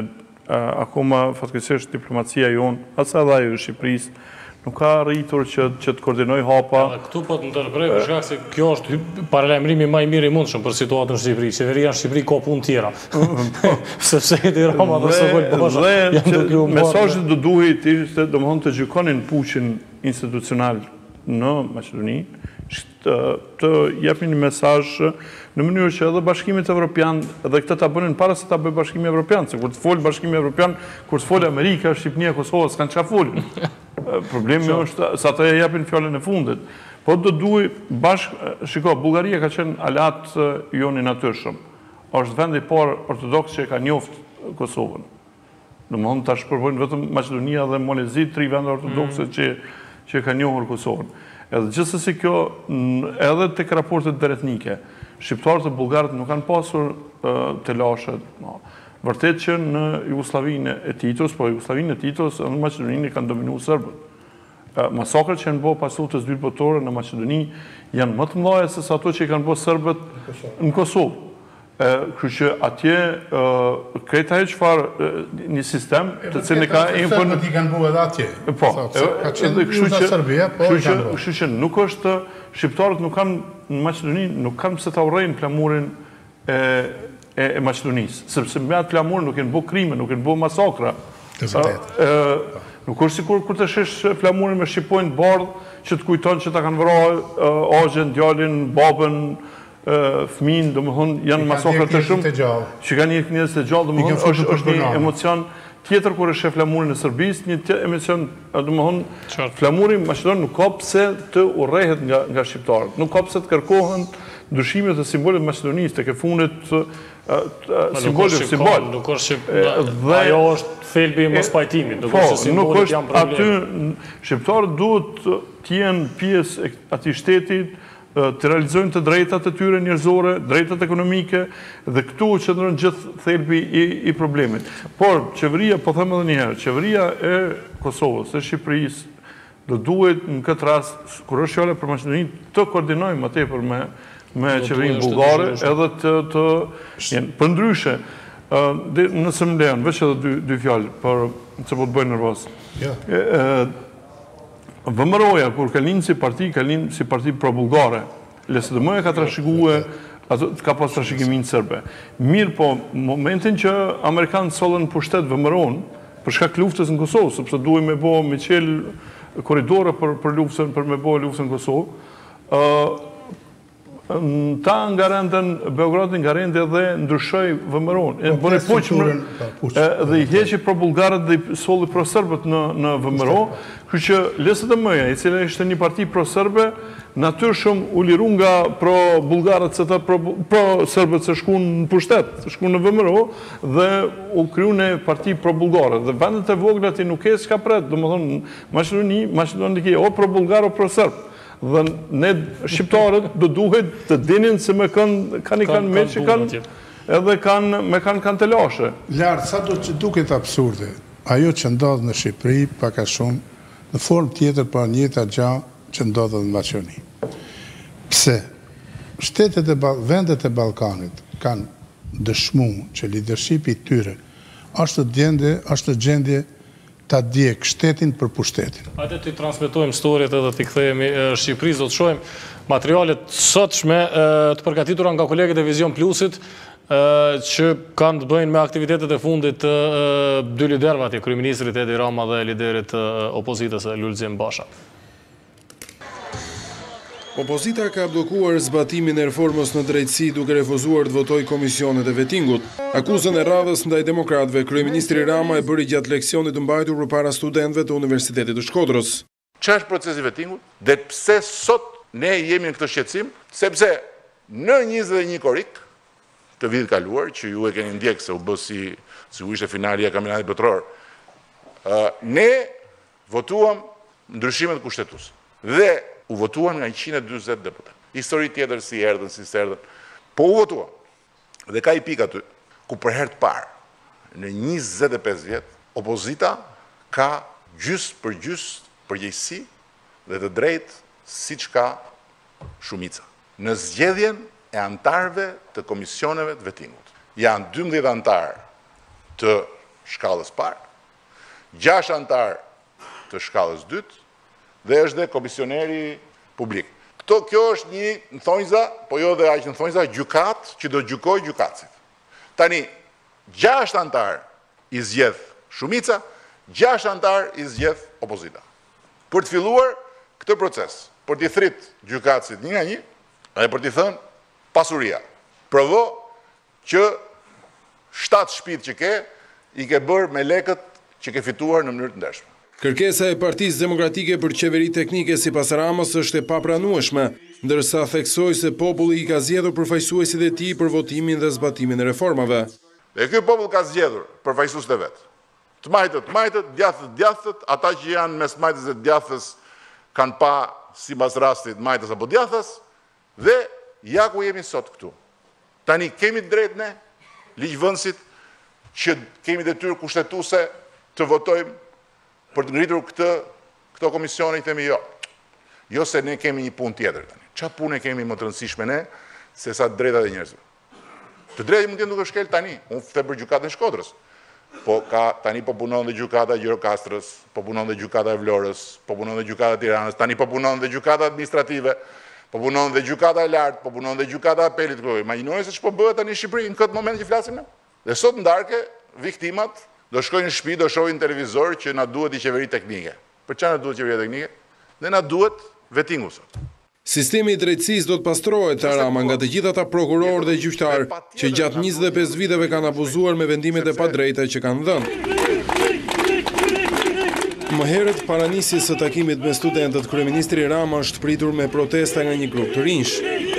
Akoma fatkeqësisht diplomacia jonë, asa edhe ajo e Shqipërisë, nuk ka rritur që të koordinoj hapa. Këtu po të ndërprej për shkak se kjo është paralajmërimi më i mirë i mundshëm për situatën në Shqipëri. Qeveria në Shqipëri ka punë tjera. Sepse Edi Rama dhe Sokol Basha janë duke u marrë. Mesazhi do duhet të ishte domethënë të gjykonin puqin institucional në Maqedoni, të japin një mesazh në mënyrë që edhe bashkimit evropian edhe këtë ta bënin para se ta bëjë bashkimi evropian, se kur të fol bashkimi evropian, kur të fol Amerika, Shqipënia, Kosova s'kan çfarë folin. Problemi është se ata ja japin fjalën e fundit. Po do duhet shiko, Bullgaria ka qenë alat jonë i natyrshëm. Është vendi i parë ortodoks që e ka njoftë Kosovën. Domthonë tash përvojnë vetëm Maqedonia dhe Molezi, 3 vende ortodokse që ka njohur Kosovën. Edhe gjithsesi kjo edhe tek raportet ndëretnike, shqiptarët e bullgarët nuk kanë pasur telashe. Vërtet që në Jugosllavinë e Titos, po Jugosllavinë e Titos në Maqedoninë kanë dominuar serbët. Masakrat që janë bërë pas lutjes dytë botërore në Maqedoni janë më të mëdha se ato që i kanë bërë serbët në Kosovë. Kështu që atje krejt ajo çfarë një sistem të cilin e ka serbët i kanë bërë edhe atje. Po, ka qenë kështu Serbia, po kështu që nuk është shqiptarët nuk kanë në Maqedoni nuk kanë pse ta urrejnë flamurin e Maqedonisë, sepse me atë flamur nuk janë bërë krime, nuk janë bërë masakra. Nuk është sikur kur të shesh flamurin me shqipojnë bardh që të kujton që ta kanë vrarë agjen, djalin, babën, fëmin, domethënë janë masakra të shumë që kanë një njerëz të gjallë, domethënë është një emocion tjetër kur e sheh flamurin e Serbisë, një emocion, domethënë flamuri maqedon nuk ka pse të urrehet nga shqiptarët, nuk ka pse të kërkohen ndryshimet e simbolit Maqedonisë tek e fundit simbol. Nuk është që ajo është thelbi i mospajtimit, nuk është se simbolit janë problem. Aty shqiptarët duhet të jenë pjesë e atij shtetit, të realizojnë të drejtat e tyre njerëzore, drejtat ekonomike, dhe këtu qëndron gjithë thelbi i problemit. Por qeveria, po them edhe një herë, qeveria e Kosovës, e Shqipërisë, do duhet në këtë rast, kur është fjala për Maqedoninë, të koordinojmë më tepër me qeverinë bullgare, edhe të përndryshe, nëse më lejon, veç edhe dy fjalë, për se po të bëjnë nervoz. VMRO-ja, kur ka linë si parti pro-bullgare, LSDM-ja ka trashëguar, ka pas trashëgimin serbe. Mirë po, momentin që Amerikanë sollën pushtet VMRO-n, për shkak luftës në Kosovë, sepse duhet me bo me qel koridore për luftën, për me bo luftën në Kosovë, ta nga rendën, Beogradin nga rendë dhe ndryshoj VMRO-n. Bëri dhe i heqi pro-bullgarët dhe i solli pro-serbët në VMRO, kështu që LSDM-ja, i cila ishte një parti pro-serbe, natyrshëm u liru nga pro-bullgarët se ta pro-serbët se shkuan në pushtet, se shkuan në VMRO, dhe u kriju në parti pro-bullgare. Dhe vendet e vogla ti nuk e s'ka pret, domethënë Maqedoni o pro-bullgar o pro-serb. Dhe ne shqiptarët do duhet të dinin se me kanë me që kanë edhe me kanë të lashe. Lartë, sa do që duket absurde, ajo që ndodhë në Shqipëri paka shumë në formë tjetër për njëta gjë që ndodhë në Maqedoni. Pse? Vendet e Ballkanit kanë dëshmu që leadershipi tyre është gjendje ta djeg shtetin për pushtetin. Hajde të transmetojmë historit edhe të kthehemi Shqipërisë, do të shohim materialet sotshme të përgatitura nga kolegët e Vizion Plusit që kanë të bëjnë me aktivitetet e fundit të dy liderëve atje, kryeministrit Edi Rama dhe liderit opozitës Lulzim Basha. Opozita ka blokuar zbatimin e reformës në drejtësi duke refuzuar të votojë komisionet e vetingut. Akuzën e radhës ndaj demokratëve kryeministri Rama e bëri gjatë leksionit të mbajtur përpara studentëve të Universitetit të Shkodrës. Ç'është procesi i vetingut? Dhe pse sot ne jemi në këtë shqetësim? Sepse në 21 korrik të vitit kaluar, që ju e keni ndjekë se u bë si u ishte finali e kampionatit botror, ne votuam ndryshimet kushtetuese. Dhe u votuan nga 140 deputet. Histori tjetër si erdhën, si s'erdhën. Po u votuan. Dhe ka i pik aty, ku për herë të parë, në 25 vjet, opozita ka gjys për gjys përgjegjësi dhe të drejtë siç ka shumica. Në zgjedhjen e antarëve të komisioneve të vetingut. Janë 12 antarë të shkallës parë, 6 antarë të shkallës dytë, dhe është dhe komisioneri publik. Kjo është një thonjza, po jo dhe aq në thonjza, gjykat që do gjykojë gjykatësit. Tani, 6 antarë i zgjedh shumica, 6 antarë i zgjedh opozita. Për të filluar këtë proces, për t'i thrit gjykatësit një nga një, dhe për t'i thënë pasuria. Provo që 7 shtëpitë që ke, i ke bërë me lekët që ke fituar në mënyrë të ndershme. Kërkesa e Partisë Demokratike për qeveri teknike sipas Ramës është e papranueshme, ndërsa theksoi se populli i ka zgjedhur përfaqësuesit e tij për votimin dhe zbatimin e reformave. Dhe ky popull ka zgjedhur përfaqësuesit e vet. Të majtët, djathët, ata që janë mes majtës dhe djathës kanë pa sipas rastit majtës apo djathës, dhe ja ku jemi sot këtu. Tani kemi drejt ne, ligjvënësit, që kemi detyrë kushtetuese të votojmë për të ngritur këto komisione, i themi jo. Jo se ne kemi një punë tjetër tani. Çfarë pune kemi më të rëndësishme ne se sa drejtat e njerëzve? Të drejtat mund të jenë duke shkel tani. Unë them për gjykatën e Shkodrës. Po tani po punon dhe gjykata e Gjirokastrës, po punon dhe gjykata e Vlorës, po punon dhe gjykata e Tiranës, tani po punon dhe gjykata administrative, po punon dhe gjykata e lartë, po punon dhe gjykata e apelit. Imagjinoni se ç'po bëhet tani në Shqipëri në këtë moment që flasim ne. Dhe sot ndarke viktimat do shkojnë në shtëpi, do shohin televizor që na duhet i qeveri teknike. Për çfarë na duhet qeveria teknike? Ne na duhet vetingu sot. Sistemi i drejtësisë do të pastrohet të Rama nga të gjithë ata prokurorë dhe gjyqtarë që gjatë 25 viteve kanë abuzuar me vendimet e padrejta që kanë dhënë. Më herët para nisjes së takimit me studentët, kryeministri Rama është pritur me protesta nga një grup të rinj.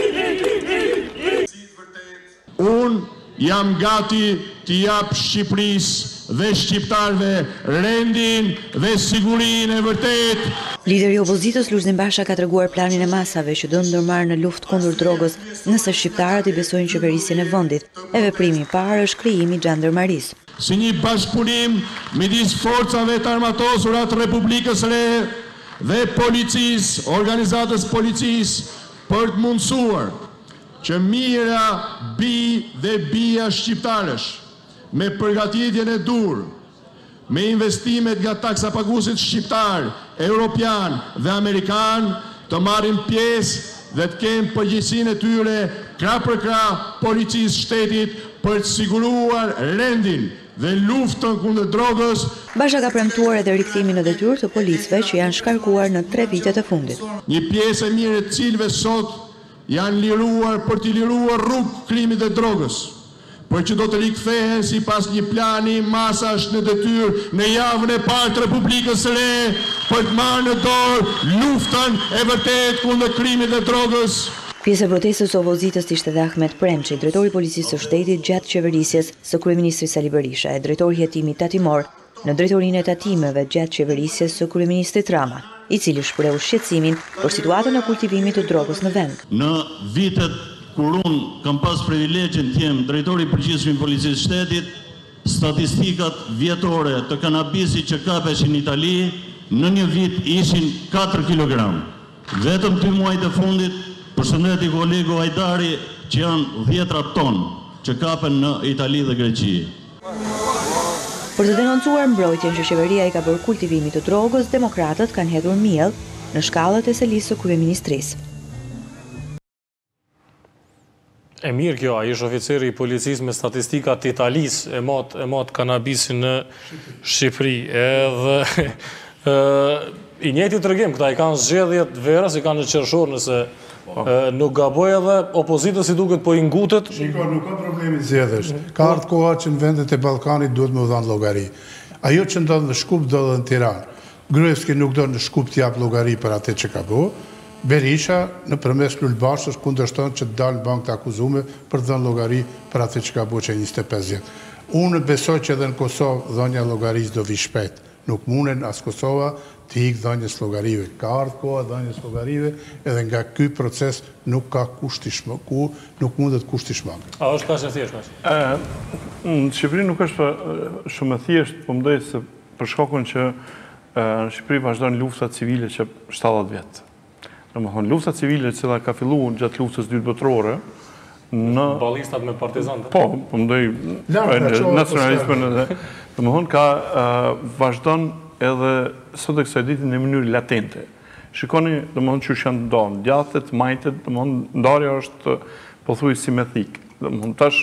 Jam gati të jap Shqipërisë dhe shqiptarëve rendin dhe sigurinë e vërtet. Lideri i opozitës Lulzim Basha ka treguar planin e masave që do ndërmarrë në luftë kundër drogës nëse shqiptarët i besojnë qeverisjen e vendit. E veprimi i parë është krijimi i Xhandarmarisë. Si një bashkëpunim midis forcave të armatosura të Republikës së Re dhe policisë, organizatës policisë për të mundësuar që mira bi dhe bia shqiptarësh me përgatitjen e dur, me investimet nga taksapaguesit shqiptar, europian dhe amerikan të marrin pjesë dhe të kenë përgjegjësinë e tyre krah për krah policisë shtetit për të siguruar rendin dhe luftën kundër drogës. Basha ka premtuar edhe rikthimin në detyrë të policëve që janë shkarkuar në 3 vitet e fundit. Një pjesë e mirë të cilëve sot janë liruar për të liruar rrugë krimit dhe drogës, për që do të rikthehen sipas një plani masash në detyrë në javën e parë të Republikës së Re për të marrë në dorë luftën e vërtet kundër krimit dhe drogës. Pjesë e protestës së opozitës ishte dhe Ahmet Premçi, drejtori i policisë së shtetit gjatë qeverisjes së kryeministrit Sali Berisha, e drejtori i hetimit tatimor në drejtorinë e tatimeve gjatë qeverisjes së kryeministrit Rama, i cili shpreu shqetësimin për situatën e kultivimit të drogës në vend. Në vitet kur unë kam pas privilegjin të jem drejtori i përgjithshëm i policisë së shtetit, statistikat vjetore të kanabisit që kapeshin në Itali në një vit ishin 4 kg. Vetëm 2 muajt e fundit, përshëndeti kolegu Hajdari, që janë 10 ton që kapen në Itali dhe Greqi. Për të denoncuar mbrojtjen që qeveria i ka bërë kultivimit të drogës, demokratët kanë hedhur miell në shkallët e selisë së kryeministrisë. E mirë kjo, a ish oficeri i policisë me statistikat të Italisë e mat kanabisin në Shqipëri. Edhe i njëjti tregim, këta i kanë zgjedhjet verës, i kanë në qershor nëse nuk gaboj edhe opozitës i duket po i ngutet. Shiko, nuk ka problemi zgjedhësh. Ka ardhur koha që në vendet e Ballkanit duhet me u dhënë llogari. Ajo që ndodh në Shkup do dhe në Tiranë. Gruevski nuk do në Shkup të jap llogari për atë që ka bërë. Berisha nëpërmes Lulbashës kundërshton që të dalë bank të akuzume për të dhënë llogari për atë që ka bërë që 25 vjet. Unë besoj që edhe në Kosovë dhënia llogarisë do vi shpejt. Nuk munden as Kosova të ikë dhënies llogarive. Ka ardhur koha dhënies llogarive edhe nga ky proces nuk ka kushtishmëk, nuk mundet kushtishmëk. A është kaq e thjeshtë? Në Shqipëri nuk është shumë e thjeshtë, po mendoj se për shkakun që në Shqipëri vazhdon lufta civile që 70 vjet. Domethënë lufta civile që ka filluar gjatë luftës dytë botërore në ballistat me partizanët. Po mendoj nacionalizmin edhe domethënë ka vazhdon edhe sot e kësaj dite në mënyrë latente. Shikoni domethënë që janë ndonë, djathtet, majtet, domethënë ndarja është pothuajse simetrike. Domethënë tash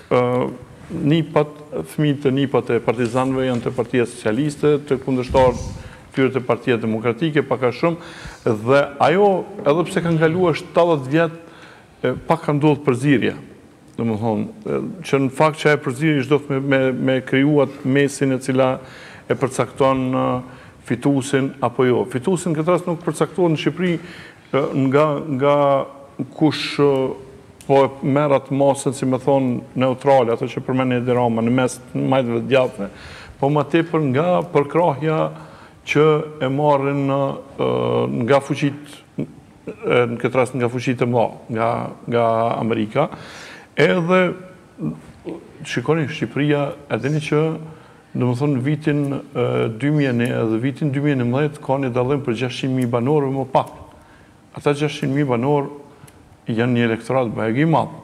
nipat, fëmijët e nipat e partizanëve janë të Partia Socialiste, të kundërshtarët tyre të Partia Demokratike, pak a shumë, dhe ajo, edhe pse kanë kaluar 70 vjet, pak ka ndodhur përzierje. Domethënë, që në fakt që ajo përzierje çdo me krijuat mesin e cila e përcakton fituesin apo jo. Fituesin këtë rast nuk përcaktohet në Shqipëri nga kush po merr atë masën, si më thon, neutrale, ato që përmend Edi Rama në mes majtëve të djathtëve, po më tepër nga përkrahja që e marrin nga fuqit, në këtë rast nga fuqit e mëdha, nga Amerika, edhe shikoni Shqipëria, e dini që domethënë vitin 2009 dhe vitin 2011 ka një dallim për 600.000 banorë më pak. Ata 600.000 banorë janë një elektorat bëhegi i madh.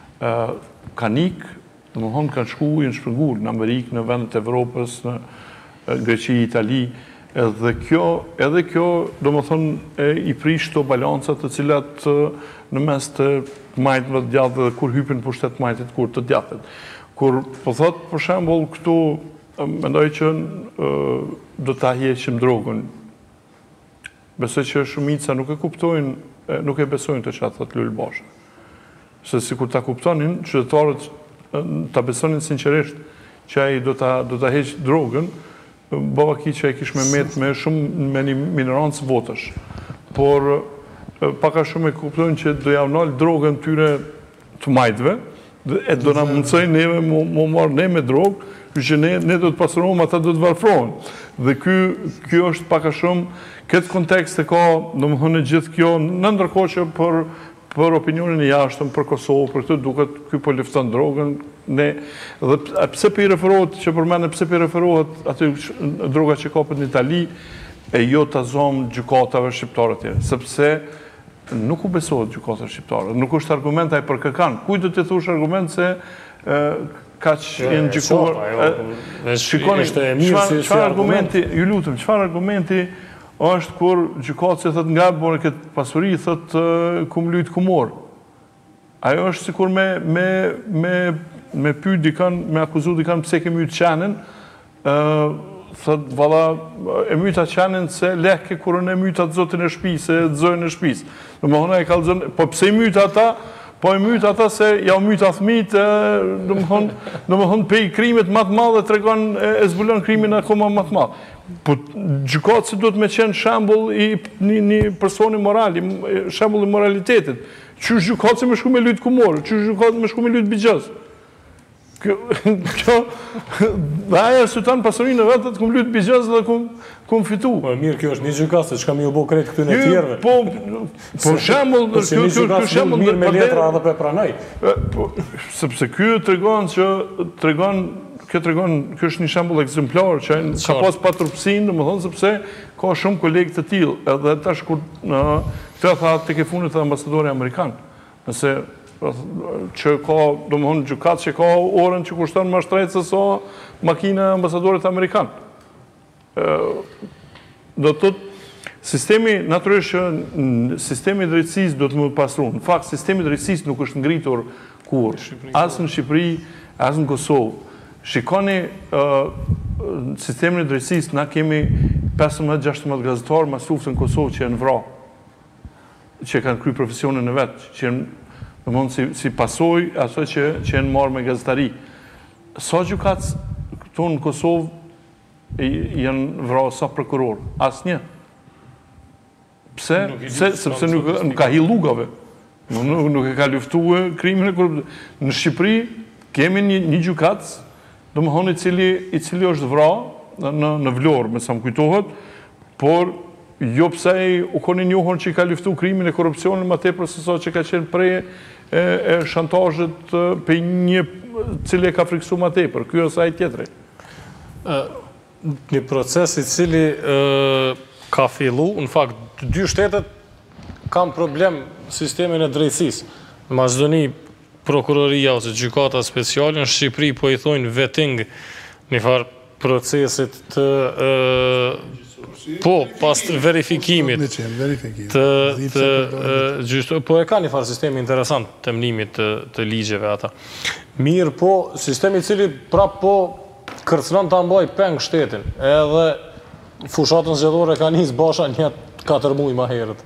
Kanë ikë, domethënë kanë shkuar, janë shpërngur në Amerikë, në vendet e Evropës, në Greqi, Itali. Edhe kjo domethënë i prish këto balancat të cilat në mes të majtëve të djathtë dhe kur hypin pushtet majtit kur të djathtë. Kur po thot për shembull këtu mendoj që do ta heqim drogën. Besoj që shumica nuk e kuptojnë, nuk e besojnë të çfarë thot Lulbasha. Se sikur ta kuptonin, qytetarët ta besonin sinqerisht që ai do ta heqë drogën, bëva ki që e kish me met me shumë me një minorancë votësh. Por paka shumë e kuptojnë që do javnal drogën tyre të majtëve, e do na mundësojnë neve mu marrë ne me drogë, që ne do të pasurohëm, ata do të varfrohen. Dhe kjo është paka shumë, këtë kontekst e ka, do më thënë gjithë kjo, në ndërkohë që për opinionin e jashtëm, për Kosovë, për këtë duket kjo po lufton drogën, dhe pse për i referohet, që përmene pse për i referohet aty droga që kapët në Itali, e jo të zomë gjykatave shqiptare tjere, sepse nuk u besohet gjykatave shqiptare, nuk është argument ai për këkan. Kuj do të thush argument se ka që jenë gjykuar. Shikoni, çfarë argumenti, ju lutem, çfarë argumenti është kur gjykatësi thot nga bërë këtë pasuri, thot kum lujt kumor. Ajo është sikur me pyet dikan, me akuzu dikan pse ke myt qenin, thot valla e myta qenin se lehke kur e myta të zotin e shtëpisë, e zojën e shtëpisë. Domethënë e kallzon, po pse i myta ata? Po e myt ata se ja u myt fëmijët, domethënë pe krimet më të mëdha tregon e zbulon krimin akoma më të madh. Po gjykatësi duhet me qenë shembull i një personi moral, shembull i moralitetit. Që gjykatësi më shku me lut kumor, që gjykatësi më shku me lut bigjaz. Kjo dhe aja sutan pasurinë e vetët kum lut bigjaz dhe kum fitu. Po mirë, kjo është një gjykatës, çka më u bë krejt këtyre të tjerëve. Po shembull, kjo shembull mirë me letra edhe pe pranoj. Sepse ky tregon kjo është një shembull ekzemplar që ka pas paturpsinë, domethënë sepse ka shumë kolegë të tillë, edhe tash kur këtë tha tek e fundit ambasadori amerikan. Nëse që ka, do më thonë, gjukat që ka orën që kushton më shtrejtë se sa makina ambasadorit Amerikan. Do të thotë, sistemi, natyrisht, sistemi drejtësisë do të më pasru. Në fakt, sistemi drejtësisë nuk është ngritur kur, asë në Shqipëri, asë në Kosovë. Shikoni sistemin e drejtësisë, na kemi 15-16 gazetarë masuftë në Kosovë që janë vra, që kanë kry profesionin e vetë, që janë si pasoj aso që janë marrë me gazetari. Sa gjukatës këtu në Kosovë janë vra sa prokuror? Asë një. Pse? Sepse nuk ka hi lugave. Nuk e ka luftu krimin e korrupsit. Në Shqipëri kemi një gjukatës, do më thonë i cili është vra në Vlorë, me sa më kujtohet, por jo pse u koni njohur që i ka luftu krimin e korrupsionit më tepër se sa që ka qenë prej e shantazhet për një cili e ka friksu më tepër. Ky është ai tjetri. Një proces i cili ka fillu, në fakt, dy shtetet kam problem sistemin e drejtësisë. Në Maqedoni, prokuroria ose gjykata speciale, në Shqipëri po i thojnë vetting një farë procesit të pas të verifikimit po e ka një farë sistemi interesant të mënimit të ligjeve ata. Mirë po, sistemi cili prap po kërcënon të ambaj peng shtetin, edhe fushatën zgjedhore ka njës basha një 4 muaj ma herët.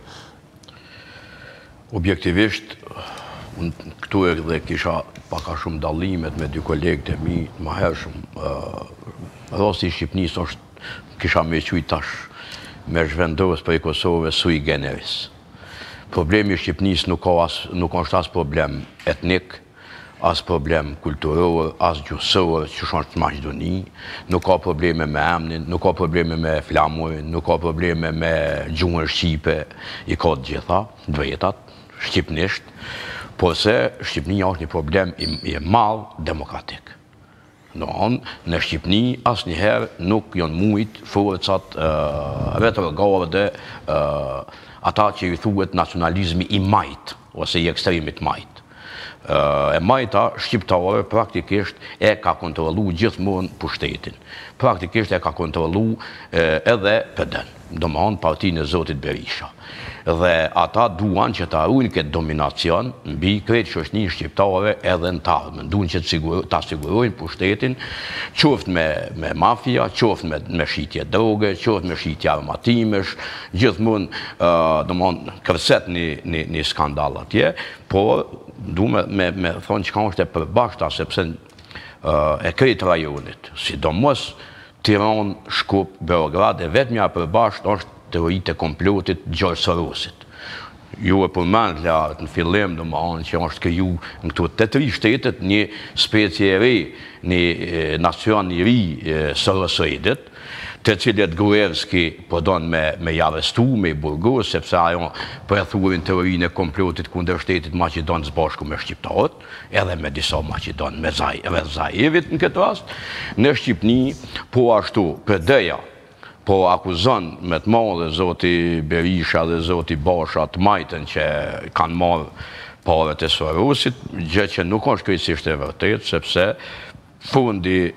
Objektivisht, këtu e dhe kisha paka shumë dallimet me dy kolegët e mi ma hershëm. Rasti i Shqipnisë është, kisha me quj tash, me zhvendos për i Kosovë sui generis. Problemi i Shqipnisë nuk është as problem etnik, as problem kulturor, as gjusor, që është Maqedoni, nuk ka probleme me emnin, nuk ka probleme me flamurin, nuk ka probleme me gjuhën shqipe, i ka të gjitha, dvetat, shqipnisht, por se Shqipnia është një problem i madh demokratik. Në Shqipni asë njëherë nuk janë mujt forcat retrograde dhe ata që i thuhet nacionalizmi i majt, ose i ekstremit majt. E majta shqiptare praktikisht e ka kontrolu gjithmonë pushtetin. Praktikisht e ka kontrolu edhe PD-n, domethënë partinë e Zotit Berisha. Dhe ata duan që ta ruajnë këtë dominacion mbi krejt shoqërinë shqiptare edhe në tarmën. Duan që ta sigurojnë pushtetin, qoftë me mafia, qoftë me shitje droge, qoftë me shitje armatimesh, gjithmonë domethënë kërcet një skandal atje, por du me thonë që ka është e përbashkëta, sepse e krejt rajonit, sidomos Tiranë, Shkup, Beograd, e vetëmja e përbashkët është teoritë e komplotit Gjorgj Sorosit. Ju e përmendla në fillim, domethënë që është kriju në këto të 3 shtetet një specie e re, një nacion i ri Sorosoidit, të cilet Gruevski po donë me javestu, me i burgos, sepse ajo po e thurin teorinë e komplotit kundër shtetit Maqedon bashku me shqiptarët, edhe me disa Maqedon, me Zajevit në këtë rast. Në Shqipni, po ashtu, PD-ja, po akuzon me të madhe zoti Berisha dhe zoti Basha të majtën që kanë marrë paret e Sorosit, gjë që nuk është krejtësisht e vërtet, sepse fundi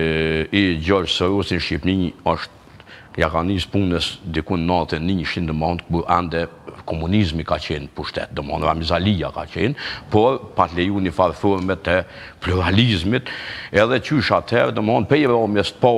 i Gjorgj Sorosit në Shqipni është, ja ka njës punës dikun 91 kur ande komunizmi ka qenë pushtet, domethënë Ramizalia ka qenë, por pa të leju një farë forme të pluralizmit, edhe qysh atëherë, domethënë pe i rromjes të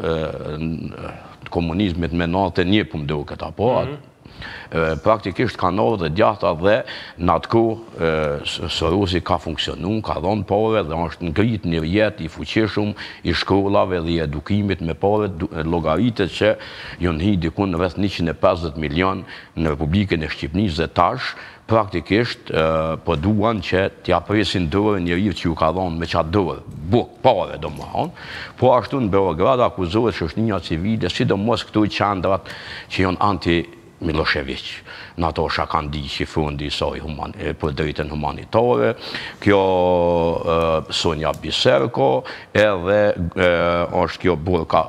parë komunizmit me 91 për mdo këta, po praktikisht ka nërë dhe djata dhe në atë kohë Sorosi ka funksionu, ka dhonë pare dhe është ngrit një rjet i fuqishëm i shkollave dhe i edukimit me pare logaritet që jonë hi dikun rreth 150 milion në Republikën e Shqipnisë dhe tash praktikisht po duan që t'ja presin dorën njeriu që ju ka dhonë me qatë dorë, buk, pare do më thonë, po ashtu në Beograd akuzohet shoqënia civile, sidomos këto qendrat që janë anti-Milošević, në ato shakandi që i fundi i saj për drejtën humanitare, kjo Sonja Biserko, edhe është kjo Borka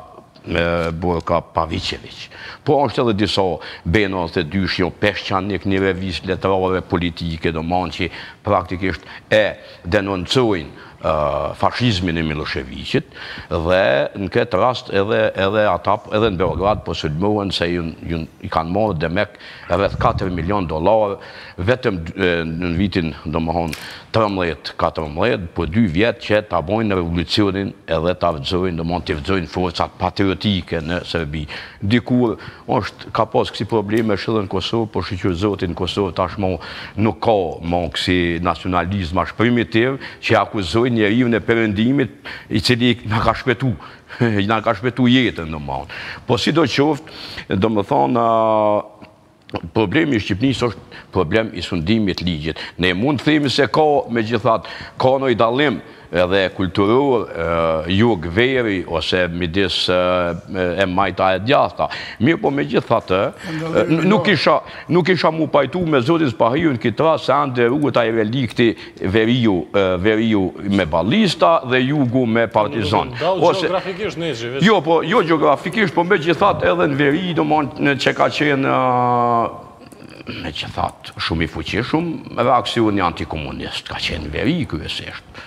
Borka Pavicevic. Po është edhe disa bena të dysh jo peshqanik një revis letrare politike do manë që praktikisht denoncojnë fashizmin e Miloševićit dhe në këtë rast edhe ata edhe në Beograd po sulmohen se i kanë marrë demek rreth $4 milion vetëm në vitin domethënë 13-14 po 2 vjet që ta bojnë revolucionin edhe ta vëzojnë domethënë të vëzojnë forcat patriotike në Serbi. Dikur ka pas kësi probleme edhe në Kosovë, po shqyqër zotin në Kosovë tashmo nuk ka kësi nacionalizm ashtë primitiv që akuzojnë njeriu në perëndimit i cili na ka shpëtu jetën domethënë. Po sidoqoftë domethënë problemi i Shqipërisë është problem i sundimit ligjit. Ne mund të themi se ka megjithatë ka ndonjë dallim edhe kulturor jug-veri ose midis e majta e djathta. Mirë po megjithatë nuk isha mu pajtu me zotin Spahiu në këtë rast se ande rrugët ai relikti veriu me ballista dhe jugu me partizan. Geografikisht nezhi. Jo geografikisht, po megjithatë edhe në veri domethënë që ka qenë me që thatë shumë i fuqishëm, reaksioni antikomunist ka qenë veri kryesisht.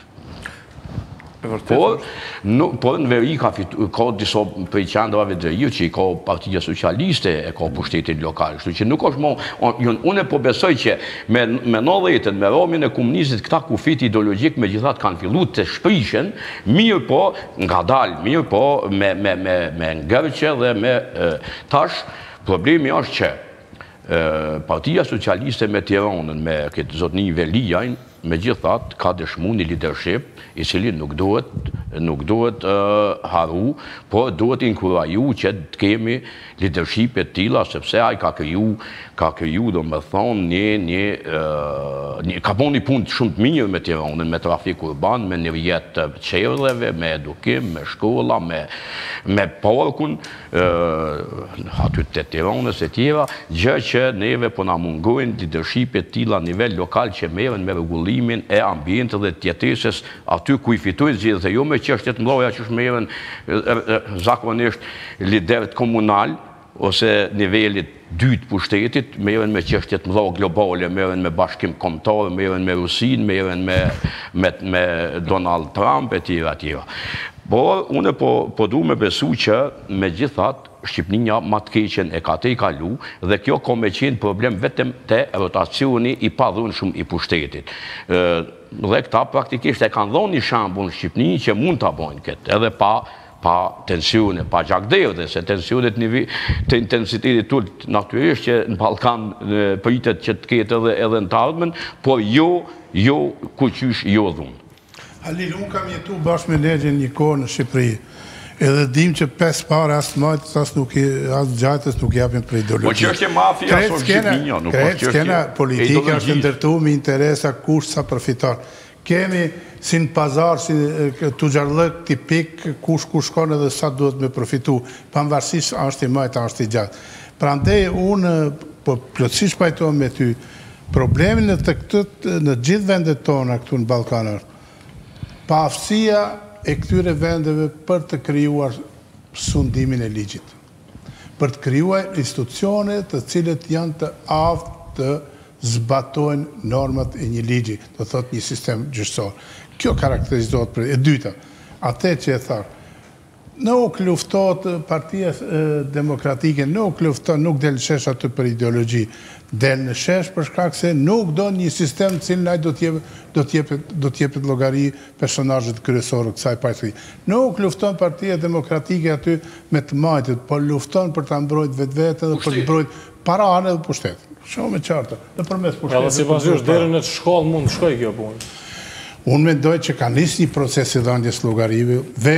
Por në veri ka disa prej qendrave të veriut që i ka Partia Socialiste e ka pushtetin lokal. Kështu që nuk është unë po besoj që me 90-ën, me ramin e komunistit, këta kufit ideologjik me gjithat kanë fillu të shprishen, mirë po nga dalë, mirë po me ngërqe dhe me tash. Problemi është që Partia Socialiste me Tiranën, me këtë zotni Veliajn, me gjithat ka dëshmu një leadership i cili nuk duhet haru, por duhet inkuraju që të kemi leadership e tila, sepse ai ka kriju do me thonë ka bon një punë shumë të mirë me Tiranën, me trafik urban, me një rjet të qerëve, me edukim, me shkolla, me parkun, aty të Tiranës e tjera, gjë që neve po na mungojnë leadership e tila nivel lokal që merren me rregullimin e ambientit dhe tjetëses aty ku i fitojnë zgjedhjet dhe jo me çështjet mëdha që merren zakonisht liderët komunal ose nivelit dytë pushtetit, merren me çështjet mëdha globale, merren me bashkim kombëtar, merren me Rusinë, merren me Donald Trump e tjera. Por unë po du me besu që me gjithat Shqipënia ma të keqen e ka te i kalu dhe kjo ka me qenë problem vetëm të rotacioni i padhun shumë i pushtetit. Dhe këta praktikisht e kanë dhonë një shambull në Shqipëni që mund të bojnë këtë edhe pa tensione, pa gjakderdhe, se tensionet të intensitetit tullë natyrisht që në Balkan pritet që të ketë edhe në të ardhmen, por jo kuqysh jo dhunë. Halil, unë kam jetu bashkë me legjën një kohë në Shqipëri, edhe dim që 5 pare asë majtës, asë gjajtës nuk japin për ideologi. Po që është e mafia, së Shqipënia, nuk është që është skena politika është ndërtu me interesa kush sa përfitar. Kemi si në pazar, si të gjarlëk tipik, kush shkon edhe sa duhet me profitu, pavarësisht është i majtë, është i gjatë. Pra ndej, unë po plotësisht pajtojnë me ty, problemin në të këtët në gjithë vendet tona këtu në Balkanar, pa aftësia e këtyre vendeve për të krijuar sundimin e ligjit, për të krijuar institucione të cilët janë të aftë të zbatojnë normat e një ligji, do thot një sistem gjyqësor. Kjo karakterizohet për e dyta, atë që e tharë, nuk luftot Partia Demokratike, nuk luftot, nuk del shesh aty për ideologji, del në shesh për shkak se nuk do një sistem cilë naj do t'jepet llogari personazhet kryesorë kësaj partie. Nuk lufton Partia Demokratike aty me të majtët, por lufton për ta mbrojtë vetvete dhe për të mbrojtë paranë dhe pushtet. Shumë e qartë, nëpërmes pushtetit. Edhe sipas jush deri në shkollë mund të shkojë kjo punë. Unë mendoj që ka nisë një proces i dhënjes llogarive.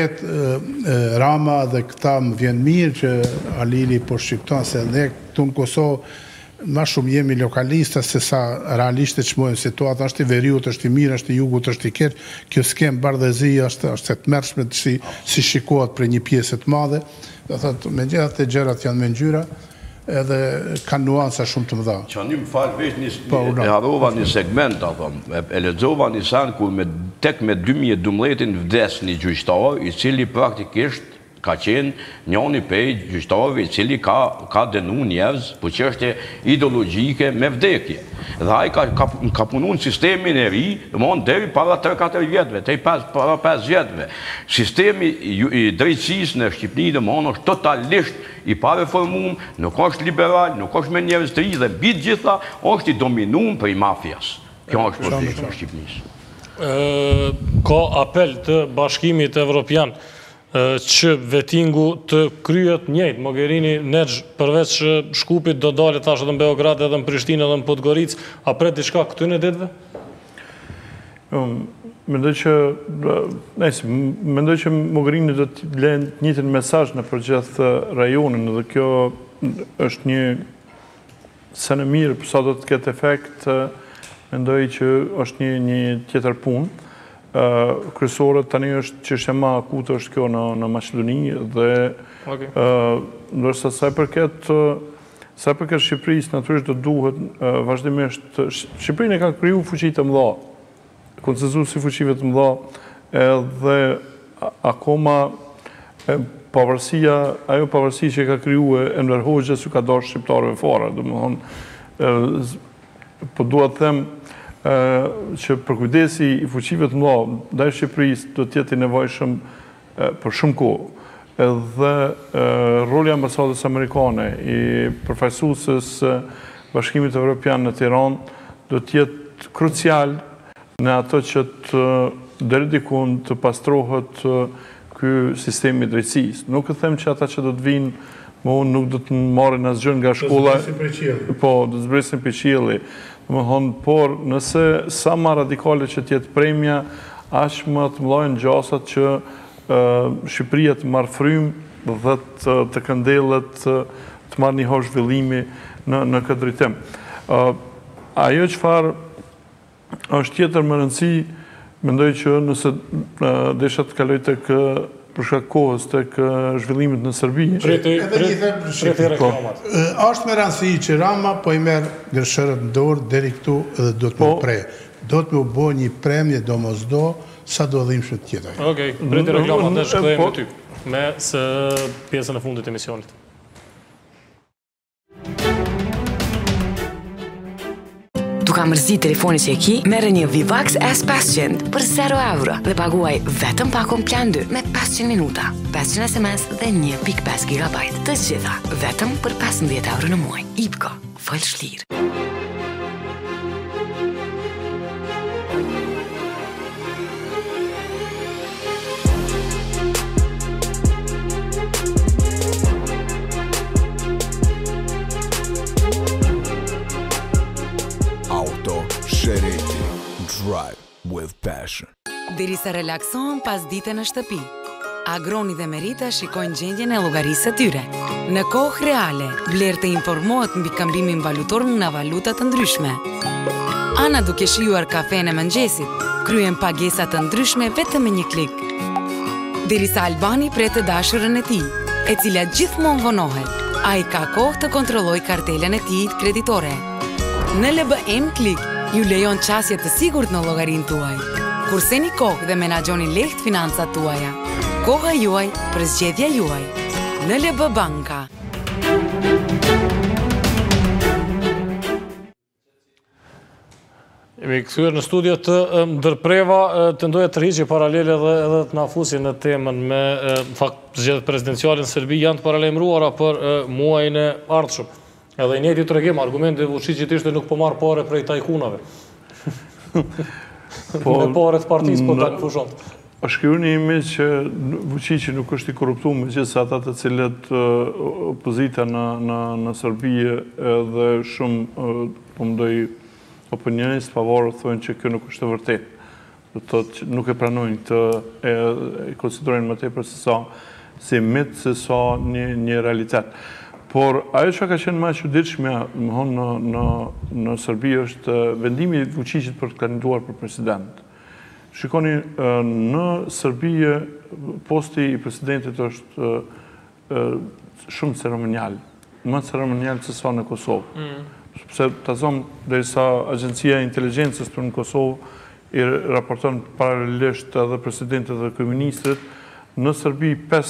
Vetë Rama dhe këta më vjen mirë që Alili po shqipton se ne këtu në Kosovë ma shumë jemi lokalista se sa realisht e çmojmë situata, është i veriut, është i mirë, është i jugut, është i keq. Kjo skem bardhëzi është e tmerrshme si shikohet për një pjesë të madhe. Do thotë megjithatë gjërat janë me ngjyra edhe kanë nuansa shumë të mëdha. Që një më falë veç e harova një segment, e lexova një sen kur tek me 2012 vdes një gjyqtar i cili praktikisht ka qenë njëni prej gjyqtarëve i cili ka dënu njerëz për çështje ideologjike me vdekje. Dhe ai ka punu në sistemin e ri, deri para 3-4 vjetëve, para 5 vjetëve. Sistemi i drejtësisë në Shqipëri është totalisht i pareformuar, nuk është liberal, nuk është me njerëz të ri dhe mbi të gjitha është i dominuar prej mafias. Kjo është problemi në Shqipërisë. Ka apel të Bashkimit Evropian që vetingu të kryet njëjtë. Mogherini Nexh përveç Shkupit do dalet tash edhe në Beograd, edhe në Prishtinë, edhe në Podgoricë, a pret diçka këtyre ditëve? Mendoj që Mogherini do të lënë të njëjtin mesazh në përgjithë rajonin dhe kjo është një senë mirë, për sa do të ketë efekt, mendoj që është një tjetër punë. Kryesore tani është çështja më akute është kjo në Maqedoni dhe ndërsa sa i përket Shqipërisë natyrisht do duhet vazhdimisht Shqipërinë ka kriju fuqi të mëdha, konsenzusi fuqive të mëdha, edhe akoma ajo pavarësia që ka kriju Enver Hoxha s'u ka dashur shqiptarëve fare, domethënë po dua të them që përkujdesi i fuqive të mëdha ndaj Shqipërisë do të jetë i nevojshëm për shumë kohë. Edhe roli i ambasadës amerikane, i përfaqësuesës Bashkimit Evropian në Tiranë do të jetë krucial në ato që deri diku të pastrohet ky sistemi i drejtësisë. Nuk e them që ata që do të vinë më unë nuk do të marrin asgjë nga shkolla, po do të zbresin për qielli. Por nëse sa më radikale që tjetë premja, aq më të mëllojnë gjasat që Shqipëria të marrë frymë dhe të këndelet të marrë një hosh zhvillimi në këtë drejtim. Ajo çfarë është tjetër më rëndësi, mendoj që nëse desha të kaloj tek për shkak kohës tek zhvillimit në Serbi. Është me rëndësi që Rama po i merr gërshërët në dorë deri këtu dhe do të më prej. Do të më bëj një premje domosdo sa do dhimbshëm tjetër. Okej, pritje reklamat dhe shkojmë me ty me pjesën e fundit të emisionit. Tu ka mërzi telefoni që e ki, merë një Vivax S500 për 0 euro dhe paguaj vetëm pakon plan 2 me 500 minuta, 500 SMS dhe 1.5 GB. Të gjitha, vetëm për 15 euro në muaj. IPCO, fol shlirë. Drive with passion. Derisa relaksohen pas dite në shtëpi, Agroni dhe Merita shikojnë gjendjen e llogarisë së tyre. Në kohë reale, Bler të informohet mbi këmbimin valutor nga valuta të ndryshme. Ana, duke shijuar kafenë e mëngjesit, kryen pagesa të ndryshme vetëm me një klik. Derisa Albani pret të dashurën e tij, e cila gjithmonë vonohet, ai ka kohë të kontrollojë kartelën e tij kreditore. Në LBM Klik ju lejon qasje të sigurt në llogarinë tuaj. Kurseni kohë dhe menaxhoni lehtë financat tuaja. Koha juaj për zgjedhja juaj. Në LB Banka. Jemi kthyer në studio të ndërpreva, të ndoja të rrigjë paralele edhe të na fusi në temën me fakt zgjedhjet prezidenciale në Serbi janë të paralajmëruara për muajin e ardhshëm. Edhe i njëjti tregim, argumenti Vučićit ishte nuk po marr pare prej tajkunave. Me pare të partisë po tani fushon. Shkruani imi që Vučići nuk është i korruptuar, megjithëse ata të cilët opozita në Serbi dhe shumë po mendoj opinionistë pavarur thonë që kjo nuk është e vërtetë. Do të thotë që nuk e pranojnë këtë, e konsiderojnë më tepër si mit se sa një realitet. Por ajo që ka qenë më e çuditshme në Serbi është vendimi i Vučićit për të kandiduar për president. Shikoni, në Serbi posti i presidentit është shumë ceremonial, më ceremonial se sa në Kosovë. Sepse ta them derisa Agjencia e Inteligjencës për në Kosovë i raporton paralelisht edhe presidentit dhe kryeministrit, në Serbi 5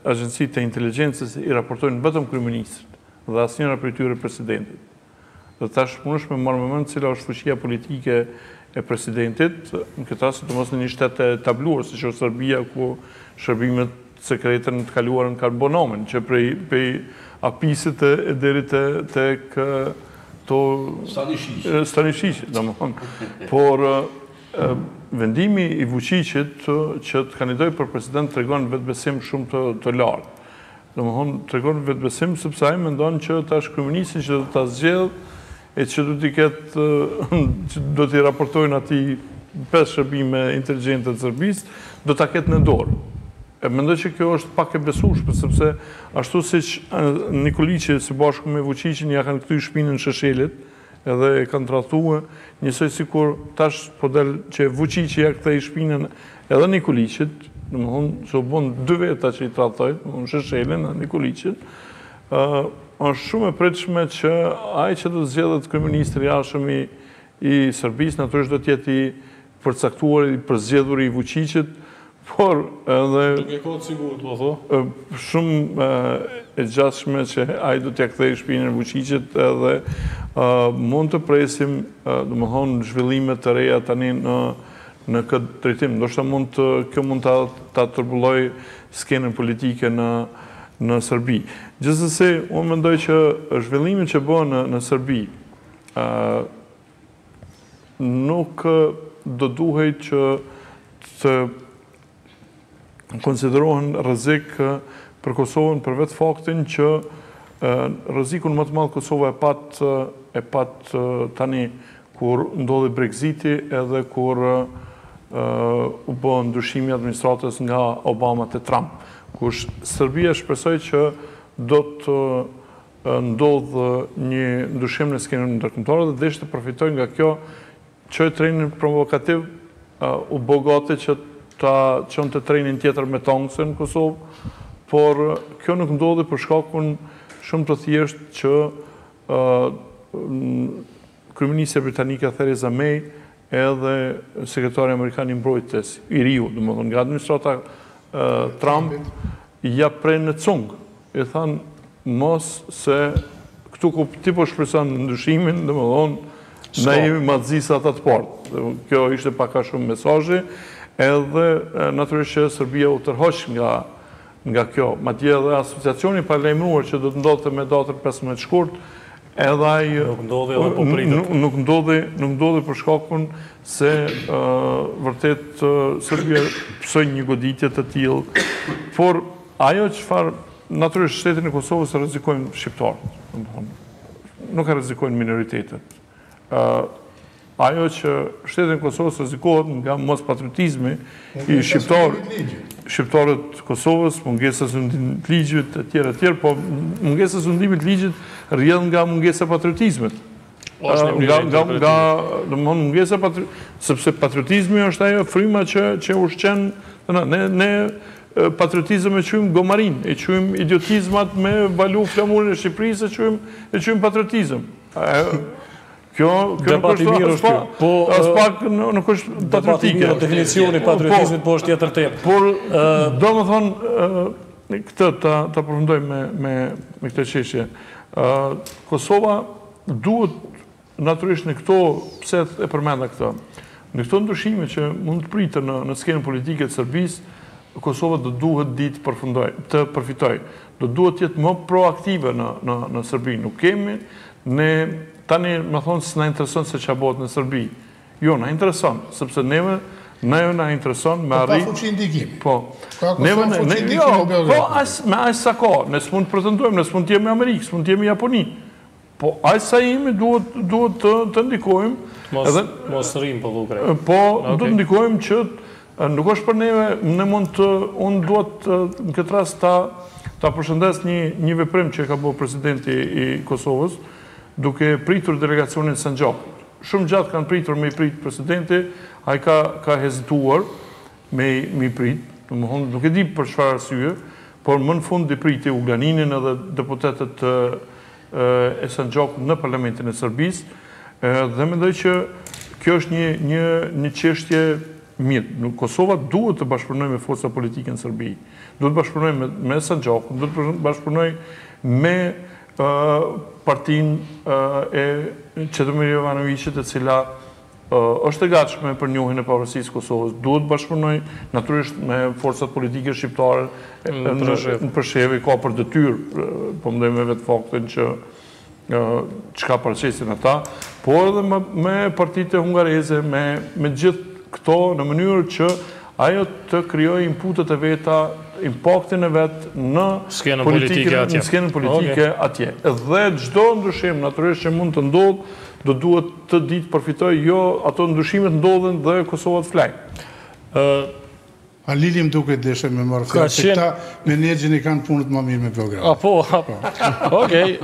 agjencitë e inteligjencës i raportojnë vetëm kryeministrit dhe asnjëra prej tyre presidentit. Dhe tash mundesh me marrë mend cila është fuqia politike e presidentit, në këtë rast sidomos në një shtet e tabluar siç është Serbia, ku shërbimet sekrete në të kaluarën kanë bonomen, që prej apisit e deri tek to Stanishqi, domethënë. Por vendimi i Vučićit që të kandidojë për president tregon vetbesim shumë të lartë. Domethënë tregon vetbesim sepse ai mendon që tash kryeministri që do ta zgjedh e që do t'i ketë, që do t'i raportojnë ati 5 shërbime inteligjente të Serbisë, do t'a ketë në dorë. E mendoj që kjo është pak e besueshme, sepse ashtu siç Nikoliçi së bashku me Vučićin ja kanë kthy shpinën Sheshelit, edhe e kanë tradhuar njësoj sikur tash po del që Vučići ja kthei shpinën edhe Nikoliçit, domethënë se u bën 2 veta që i tradhoi, domethënë Sheshelin dhe Nikoliçin. Është shumë e pritshme që ai që do të zgjedhet kryeministri i jashtëm i Serbisë natyrisht do të jetë i përcaktuar, i përzgjedhur i Vučićit, por edhe duke qenë sigurt, po thon, shumë e gjashme që ai do t'ia kthejë shpinën Vučićit edhe mund të presim, domethënë zhvillime të reja tani në këtë drejtim. Ndoshta kjo mund ta turbulloj skenën politike në Serbi. Gjithsesi, unë mendoj që zhvillimet që bën në Serbi nuk do duhej që të konsiderohen rrezik për Kosovën për vetë faktin që rrezikun më të madh Kosova e pat tani kur ndodhi Brexiti edhe kur u bë ndryshimi i administratës nga Obama te Trump. Kush Serbia shpresoj që do të ndodhë një ndryshim në skenën ndërkombëtare dhe desh të përfitoj nga kjo që trenin provokativ u bogati që ta çonte trenin tjetër me tankse në Kosovë, por kjo nuk ndodhi për shkakun shumë të thjeshtë që kryeministja britanike Theresa May edhe sekretari amerikan i mbrojtjes i riu, domethënë nga administrata Trump ja prenë në cung. I thanë mos se këtu ku ti po shpreson ndryshimin, domethënë ne jemi madhëzisë ata të parë. Kjo ishte pak a shumë mesazhi, edhe natyrisht që Serbia u tërhoq nga kjo. Madje edhe asociacioni pa lajmëruar që do të ndodhte me datën 15 shkurt, edhe ai nuk ndodhi për shkakun se vërtet Serbia pësoj një goditje të tillë, por ajo çfarë natyrisht shtetin e Kosovës rrezikojnë shqiptarët, nuk e rrezikojnë minoritetet. Ajo që shtetin e Kosovës rrezikohet nga mos patriotizmi i shqiptarët Kosovës, mungesa e sundimit të ligjit etj, po mungesa e sundimit të ligjit rrjedh nga mungesa e patriotizmit. Sepse patriotizmi është ajo fryma që ushqen, ne patriotizëm e quajmë gomarin, e quajmë idiotizmat me valu flamurin e Shqipërisë, e quajmë patriotizëm. Kjo nuk është patriotike. Definicioni patriotizmit po është tjetër temë. Por, do më thonë, këtë ta përfundoj me këtë çështje. Kosova duhet natyrisht në këto, pse e përmenda këtë, në këto ndryshime që mund të pritën në skenën politike të Serbisë, Kosova do duhet ditë të përfitoj. Do duhet të jetë më proaktive në Serbi. Nuk kemi, tani më thonë se na intereson se çfarë bëhet në Serbi. Jo, na intereson, sepse neve na intereson me arrit. Ka fuqi ndikimi. Po. Neve me aq sa ka, ne s'mund të pretendojmë, ne s'mund të jemi Amerikë, s'mund të jemi Japoni. Po aq sa jemi duhet të ndikojmë. Mos rrim po Ukrainë. Po, do të ndikojmë që nuk është për neve, unë duhet në këtë rast ta përshëndes një veprim që ka bërë presidenti i Kosovës, duke pritur delegacionin Sanxhakut. Shumë gjatë kanë pritur me i prit presidenti, ai ka hezituar me i prit, nuk e di për çfarë arsye, por më në fund i priti Ulaninin edhe deputetët e Sanxhakut në parlamentin e Serbisë, dhe mendoj që kjo është një çështje mirë, Kosova duhet të bashkëpunoj me forca politike në Serbi, duhet të bashkëpunoj me Sanxhakun, duhet të bashkëpunoj me partinë e Çedomir Jovanovićit, e cila është e gatshme për njohjen e pavarësisë së Kosovës, duhet të bashkëpunoj natyrisht me forcat politike shqiptare në Prishevë, ka për detyrë, po mendoj me vetë faktin që çka paraqesin ata, por edhe me partitë hungareze, me gjithë këto në mënyrë që ajo të krijojë inputet e veta, impaktin e vet në skenën politike atje. Dhe çdo ndryshim natyrisht që mund të ndodhë, do duhet të ditë përfitoj, jo ato ndryshimet ndodhen dhe Kosova të flajë. A Lili më duke deshe me marrë fjallë, se këta menegjin i kanë punët më mirë me Beograd. Okej.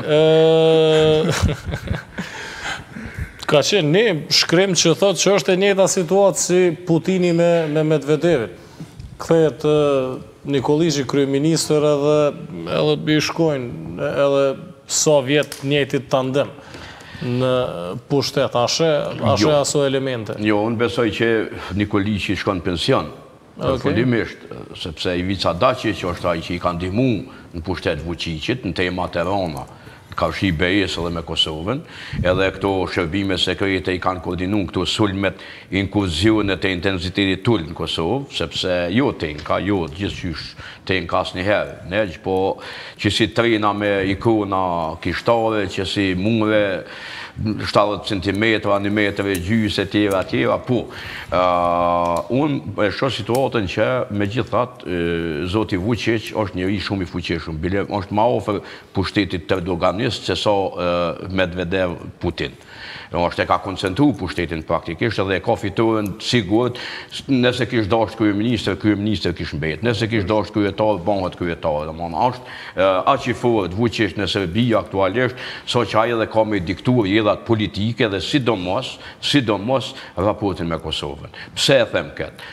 Ka qenë një shkrim që thotë që është e njëjta situatë si Putini me Medvedevin. Kthehet Nikoliçi kryeministër edhe i shkojnë edhe sa vjet njëjtit tandem në pushtet, ashe aso elemente? Jo, unë besoj që Nikoliçi shkon pension, përfundimisht, sepse Ivica Daçi, që është ai që i ka ndihmu në pushtet Vučićit, në temat e rona, kafshi BE-s edhe me Kosovën, edhe këto shërbime sekrete i kanë koordinu këto sulmet, inkuzionet e intensitetit tull në Kosovë, sepse jo tenka, jo gjithqysh tenka asnjëherë, po që si trena me ikona kishtare, që si mure 70 cm, 1 metër e gjys e tjera, po. Unë e shoh situatën që me gjithat, zoti Vučić është njëri shumë i fuqishëm, bile është ma ofër pushtetit të Erdoganist se sa Medvedev Putin. është e ka koncentru pushtetin praktikisht edhe e ka fituar sigurt, nëse kish dashur kryeministër kish mbet, nëse kish dashur kryetar bëhet kryetar, është aq i fortë Vučić në Serbi aktualisht, sa që ai edhe ka me diktuar jedhat politike dhe sidomos raportin me Kosovën. Pse e them këtë?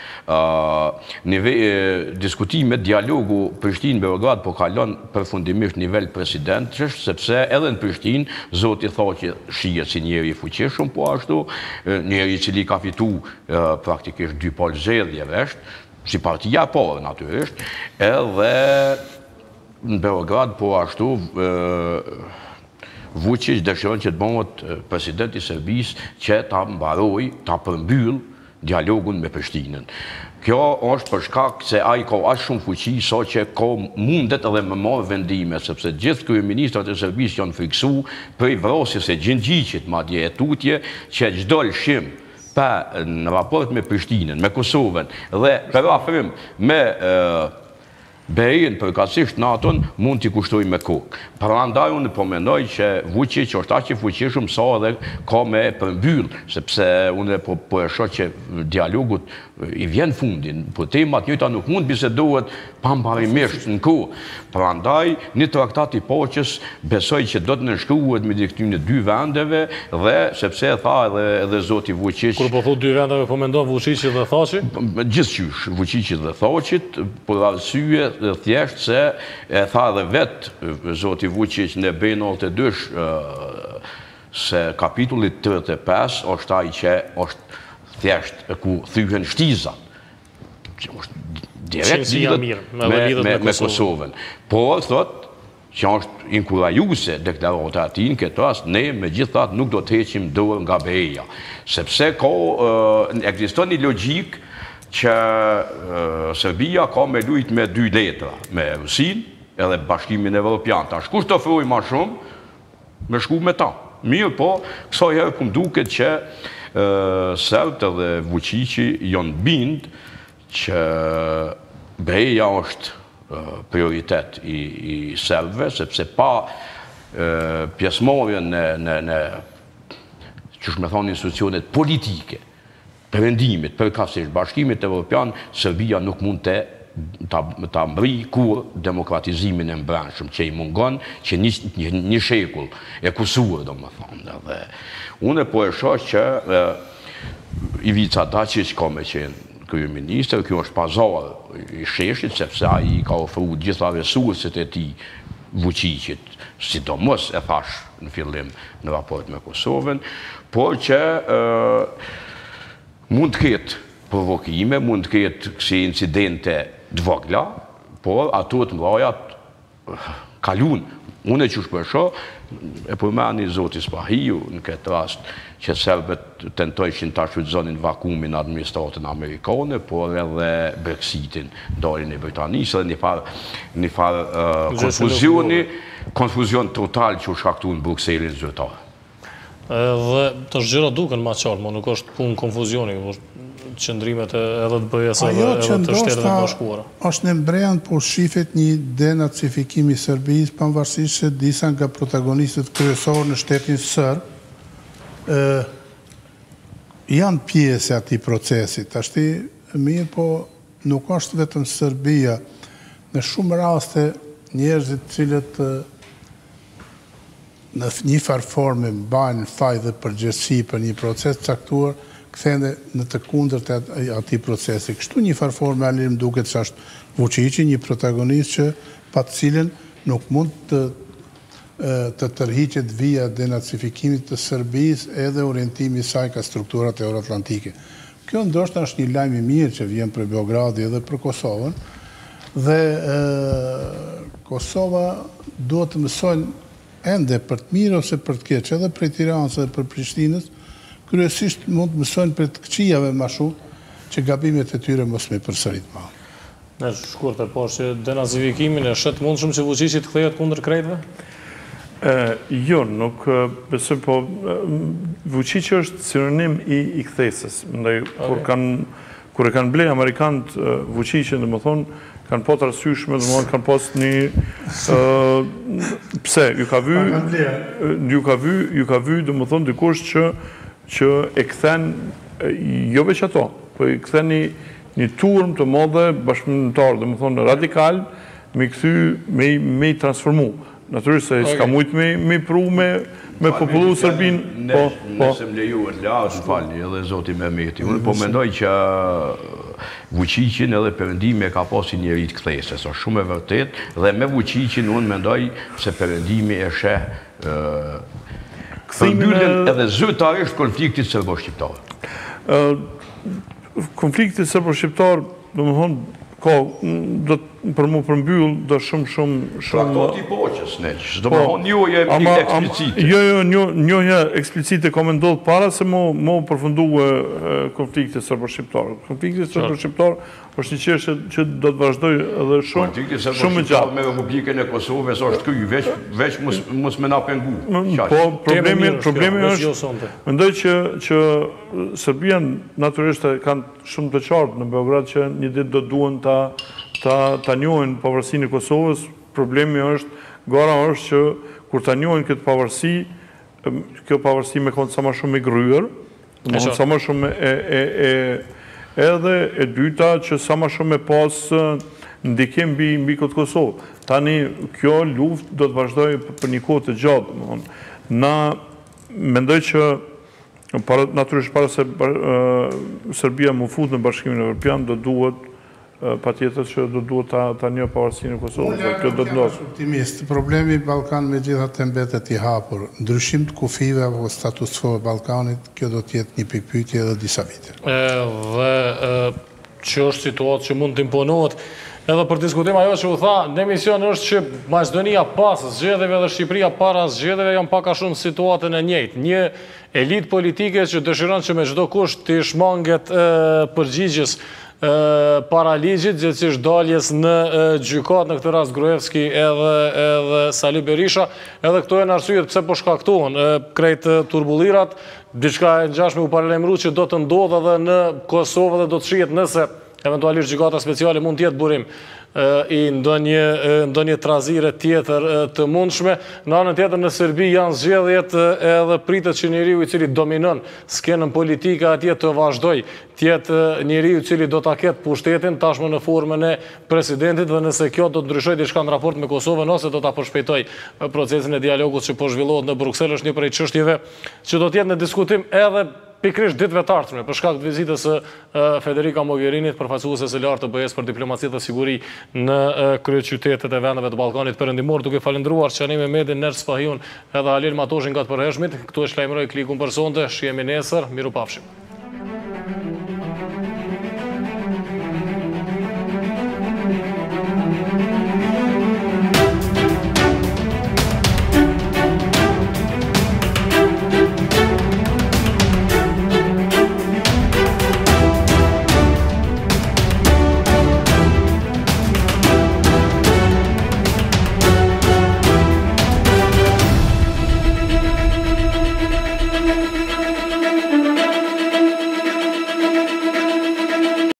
Diskutimet, dialogu Prishtinë-Beograd po kalon përfundimisht nivel presidentësh, sepse edhe në Prishtinë zoti tha që shihet si njeri i fuqishëm, po ashtu njeri i cili ka fitu praktikisht 2 palë zgjedhjeve, si partia e parë natyrisht, edhe në Beograd po ashtu Vučić dëshiron që të bëhet president i Serbisë që ta mbaroj, ta përmbyll dialogun me Prishtinën. Kjo është për shkak se ai ka aq shumë fuqi sa që ka mundet edhe me marrë vendime, sepse gjithë kryeministrat e Serbisë janë friksu për vrasjes e Gjinxhiqit, madje e tutje, që çdo lëshim në raport me Prishtinën, me Kosovën dhe për afrim me BE-n përkatësisht NATO-n mund t'i kushtoj me kokë. Prandaj unë po mendoj që Vučić është aq i fuqishëm sa edhe ka me përmbyll, sepse unë po e shoh që dialogut i vjen fundin, po temat njëjta nuk mund bisedohet pambarimisht në kohë. Prandaj një traktat i paqes besoj që do të nënshkruhet midis këtyre 2 vendeve dhe sepse e tha edhe zoti Vučić. Kur po thotë 2 vendeve po mendon Vučićit dhe Thaçit? Gjithçysh, Vučićit dhe Thaçit, për arsye thjesht se e tha edhe vetë zoti Vučić në B92 se kapitulli 35 është ai që është thjesht ku thyhen shtizat. Direkt me Kosovën. Por thot që është inkurajuese deklarata e tij në këtë rast, ne megjithatë nuk do të heqim dorë nga BE-ja, sepse ekziston një logjik që Serbia ka me lujt me 2 letra, me Rusinë edhe Bashkimin Evropian. Tash kush të ofrojë më shumë, me shku me ta. Mirë, po, kësaj herë po duket që Serbët edhe Vučići janë bind që BE-ja është prioritet i Serbëve, sepse pa pjesëmarrjen në çush me thonë institucionet politike, perëndimit, përkatësisht Bashkimit Evropian, Serbia nuk mund ta mbri kur demokratizimin e mbrëmshëm që i mungon, që një shekull e kusuar, domethënë. Dhe unë po e shoh që Ivica Daçi ka me qenë kryeministër, kjo është pazar i sheshit, sepse ai ka ofruar gjitha resurset e tij Vučićit, sidomos e thash në fillim në raport me Kosovën, por që mund të ketë provokime, mund të ketë kësi incidente dvogla, por ato të mrajat kalun. Unë e që shpërsho, e përmeni Zoti Spahiu në këtë rast që serbet tentojshin të shfrytëzonin vakumin në administratën amerikane, por edhe Brexitin, daljen e Britanisë, dhe një farë konfuzion total që u shkaktu në Brukselin zyrtar. Dhe të shgjera duken ma qartë, ma nuk është punë konfuzioni, qëndrimet edhe të bëjes edhe të shtetet e bashkuara. Është në mbrejan, por shifet një denacifikim i Serbisë, pavarësisht se disa nga protagonistët kryesorë në shtetin sërb janë pjesë e atij procesit. Ashti mirë, po nuk është vetëm Serbia. Në shumë raste njerëzit cilët në një farë forme mbajnë faj dhe përgjegjësi për një proces caktuar, kthehen në të kundërt e atij procesi. Kështu një farë forme alim duket se është Vučići, një protagonist që pa të cilën nuk mund të tërhiqet vija denacifikimit të Serbisë edhe orientimi i saj ka strukturat euroatlantike. Kjo ndoshta është një lajm i mirë që vjen për Beogradi edhe për Kosovën, dhe Kosova duhet të mësojnë ende për të mirë ose për të keq, edhe për Tiranës edhe për Prishtinës, kryesisht mund të mësojnë për të këqijave më shumë që gabimet e tyre mos me përsërit më. Në shkurt e poshtë që denazifikimin e shet mund shumë që Vučići të kthehet kundër krejtëve? Jo, nuk besoj, po Vučići është sinonim i kthesës. Kur e kanë blej Amerikanët Vučićin, dhe më thonë, kanë po të rasyshme, dhe më thonë, kanë pas një... Pse, ju ka vy, dhe më thonë, dikush që e kthen, jo veç ato, po e kthen një turm të modhe bashkëpunëtar, dhe më thonë, radikal, me këthy, me i transformu. Natyrisht se s'ka mujtë me pru me popullu Serbin. Nëse më lejuën lasë, falni, edhe Zoti Mehmeti. Unë po mendoj që Vučićin edhe Perëndimi e ka pasi njeri të kthesës, është shumë e vërtet, dhe me Vučićin unë mendoj se Perëndimi e sheh përmbylljen edhe zyrtarisht konfliktit serbo-shqiptar. Konflikti serbo-shqiptar, do më thonë, për mu përmbyll do shumë... Traktati poqës, do më thonë njohje eksplicite. Jo, njohje eksplicite ka me ndodhë para se mu përfundu konflikti serbo-shqiptar. Konflikti serbo-shqiptar është një qeshë që do të vazhdoj edhe shumë gjatë. Konflikti serbo-shqiptar me Republikën e Kosovës është kry, veç mos me na pengu. Po, problemi është, mendoj që Serbia naturisht kanë shumë të qartë në Beograd që një ditë do duhen ta njohin pavarësinë e Kosovës. Problemi është, gara është që kur ta njohin këtë pavarësi, kjo pavarësi me konë sa ma shumë e gryer, sa ma shumë edhe e dyta që sa ma shumë e pas ndikim mbi këtë Kosovë. Tani, kjo luft do të vazhdoj për një kohë të gjatë. Na mendoj që naturisht para se Serbia më fut në Bashkimin Evropian, do duhet pa tjetër që do duhet ta një pavarësinë e Kosovës. Kjo do të ndodhë. Optimist, problemi i Ballkan me gjitha të mbetet i hapur. Ndryshim të kufive apo status quo e Ballkanit, kjo do të jetë një pikë pyetje edhe disa vite. Dhe që është situatë që mund të imponohet, edhe për diskutim ajo që u tha, në emision është që Maqedonia pas zgjedhjeve dhe Shqipëria para zgjedhjeve janë pak a shumë situatën e njëjtë. Një elit politike që dëshiron që me çdo kusht të shmanget përgjigjes para ligjit, gjithësisht daljes në gjykat, në këtë rast Gruevski edhe Sali Berisha, edhe këto janë arsyet pse po shkaktohen krejt turbullirat, diçka e ngjashme u paralajmëruar që do të ndodhë edhe në Kosovë dhe do të shihet nëse eventualisht gjykata speciale mund të jetë burim i ndonjë trazire tjetër të mundshme. Në anën tjetër në Serbi janë zgjedhjet edhe pritet që njeriu i cili dominon skenën politike atje të vazhdoj tjetë njeriu i cili do ta ketë pushtetin tashmë në formën e presidentit, dhe nëse kjo do të ndryshojë diçka në raport me Kosovën ose do ta përshpejtoj procesin e dialogut që po zhvillohet në Bruksel, është një prej çështjeve që do të jetë në diskutim edhe pikrisht ditëve të ardhshme, për shkak të vizitës së Federica Mogherinit, përfaqësueses së lartë të BE-s për diplomaci dhe siguri në kryeqytetet e vendeve të Ballkanit Perëndimor, duke falendëruar Çani Mehmetin, Nerç Spahiun edhe Halil Matoshin nga të përhershmit. Këtu e shkëlqymëroj klikun për sonte, shihemi nesër, mirupafshim.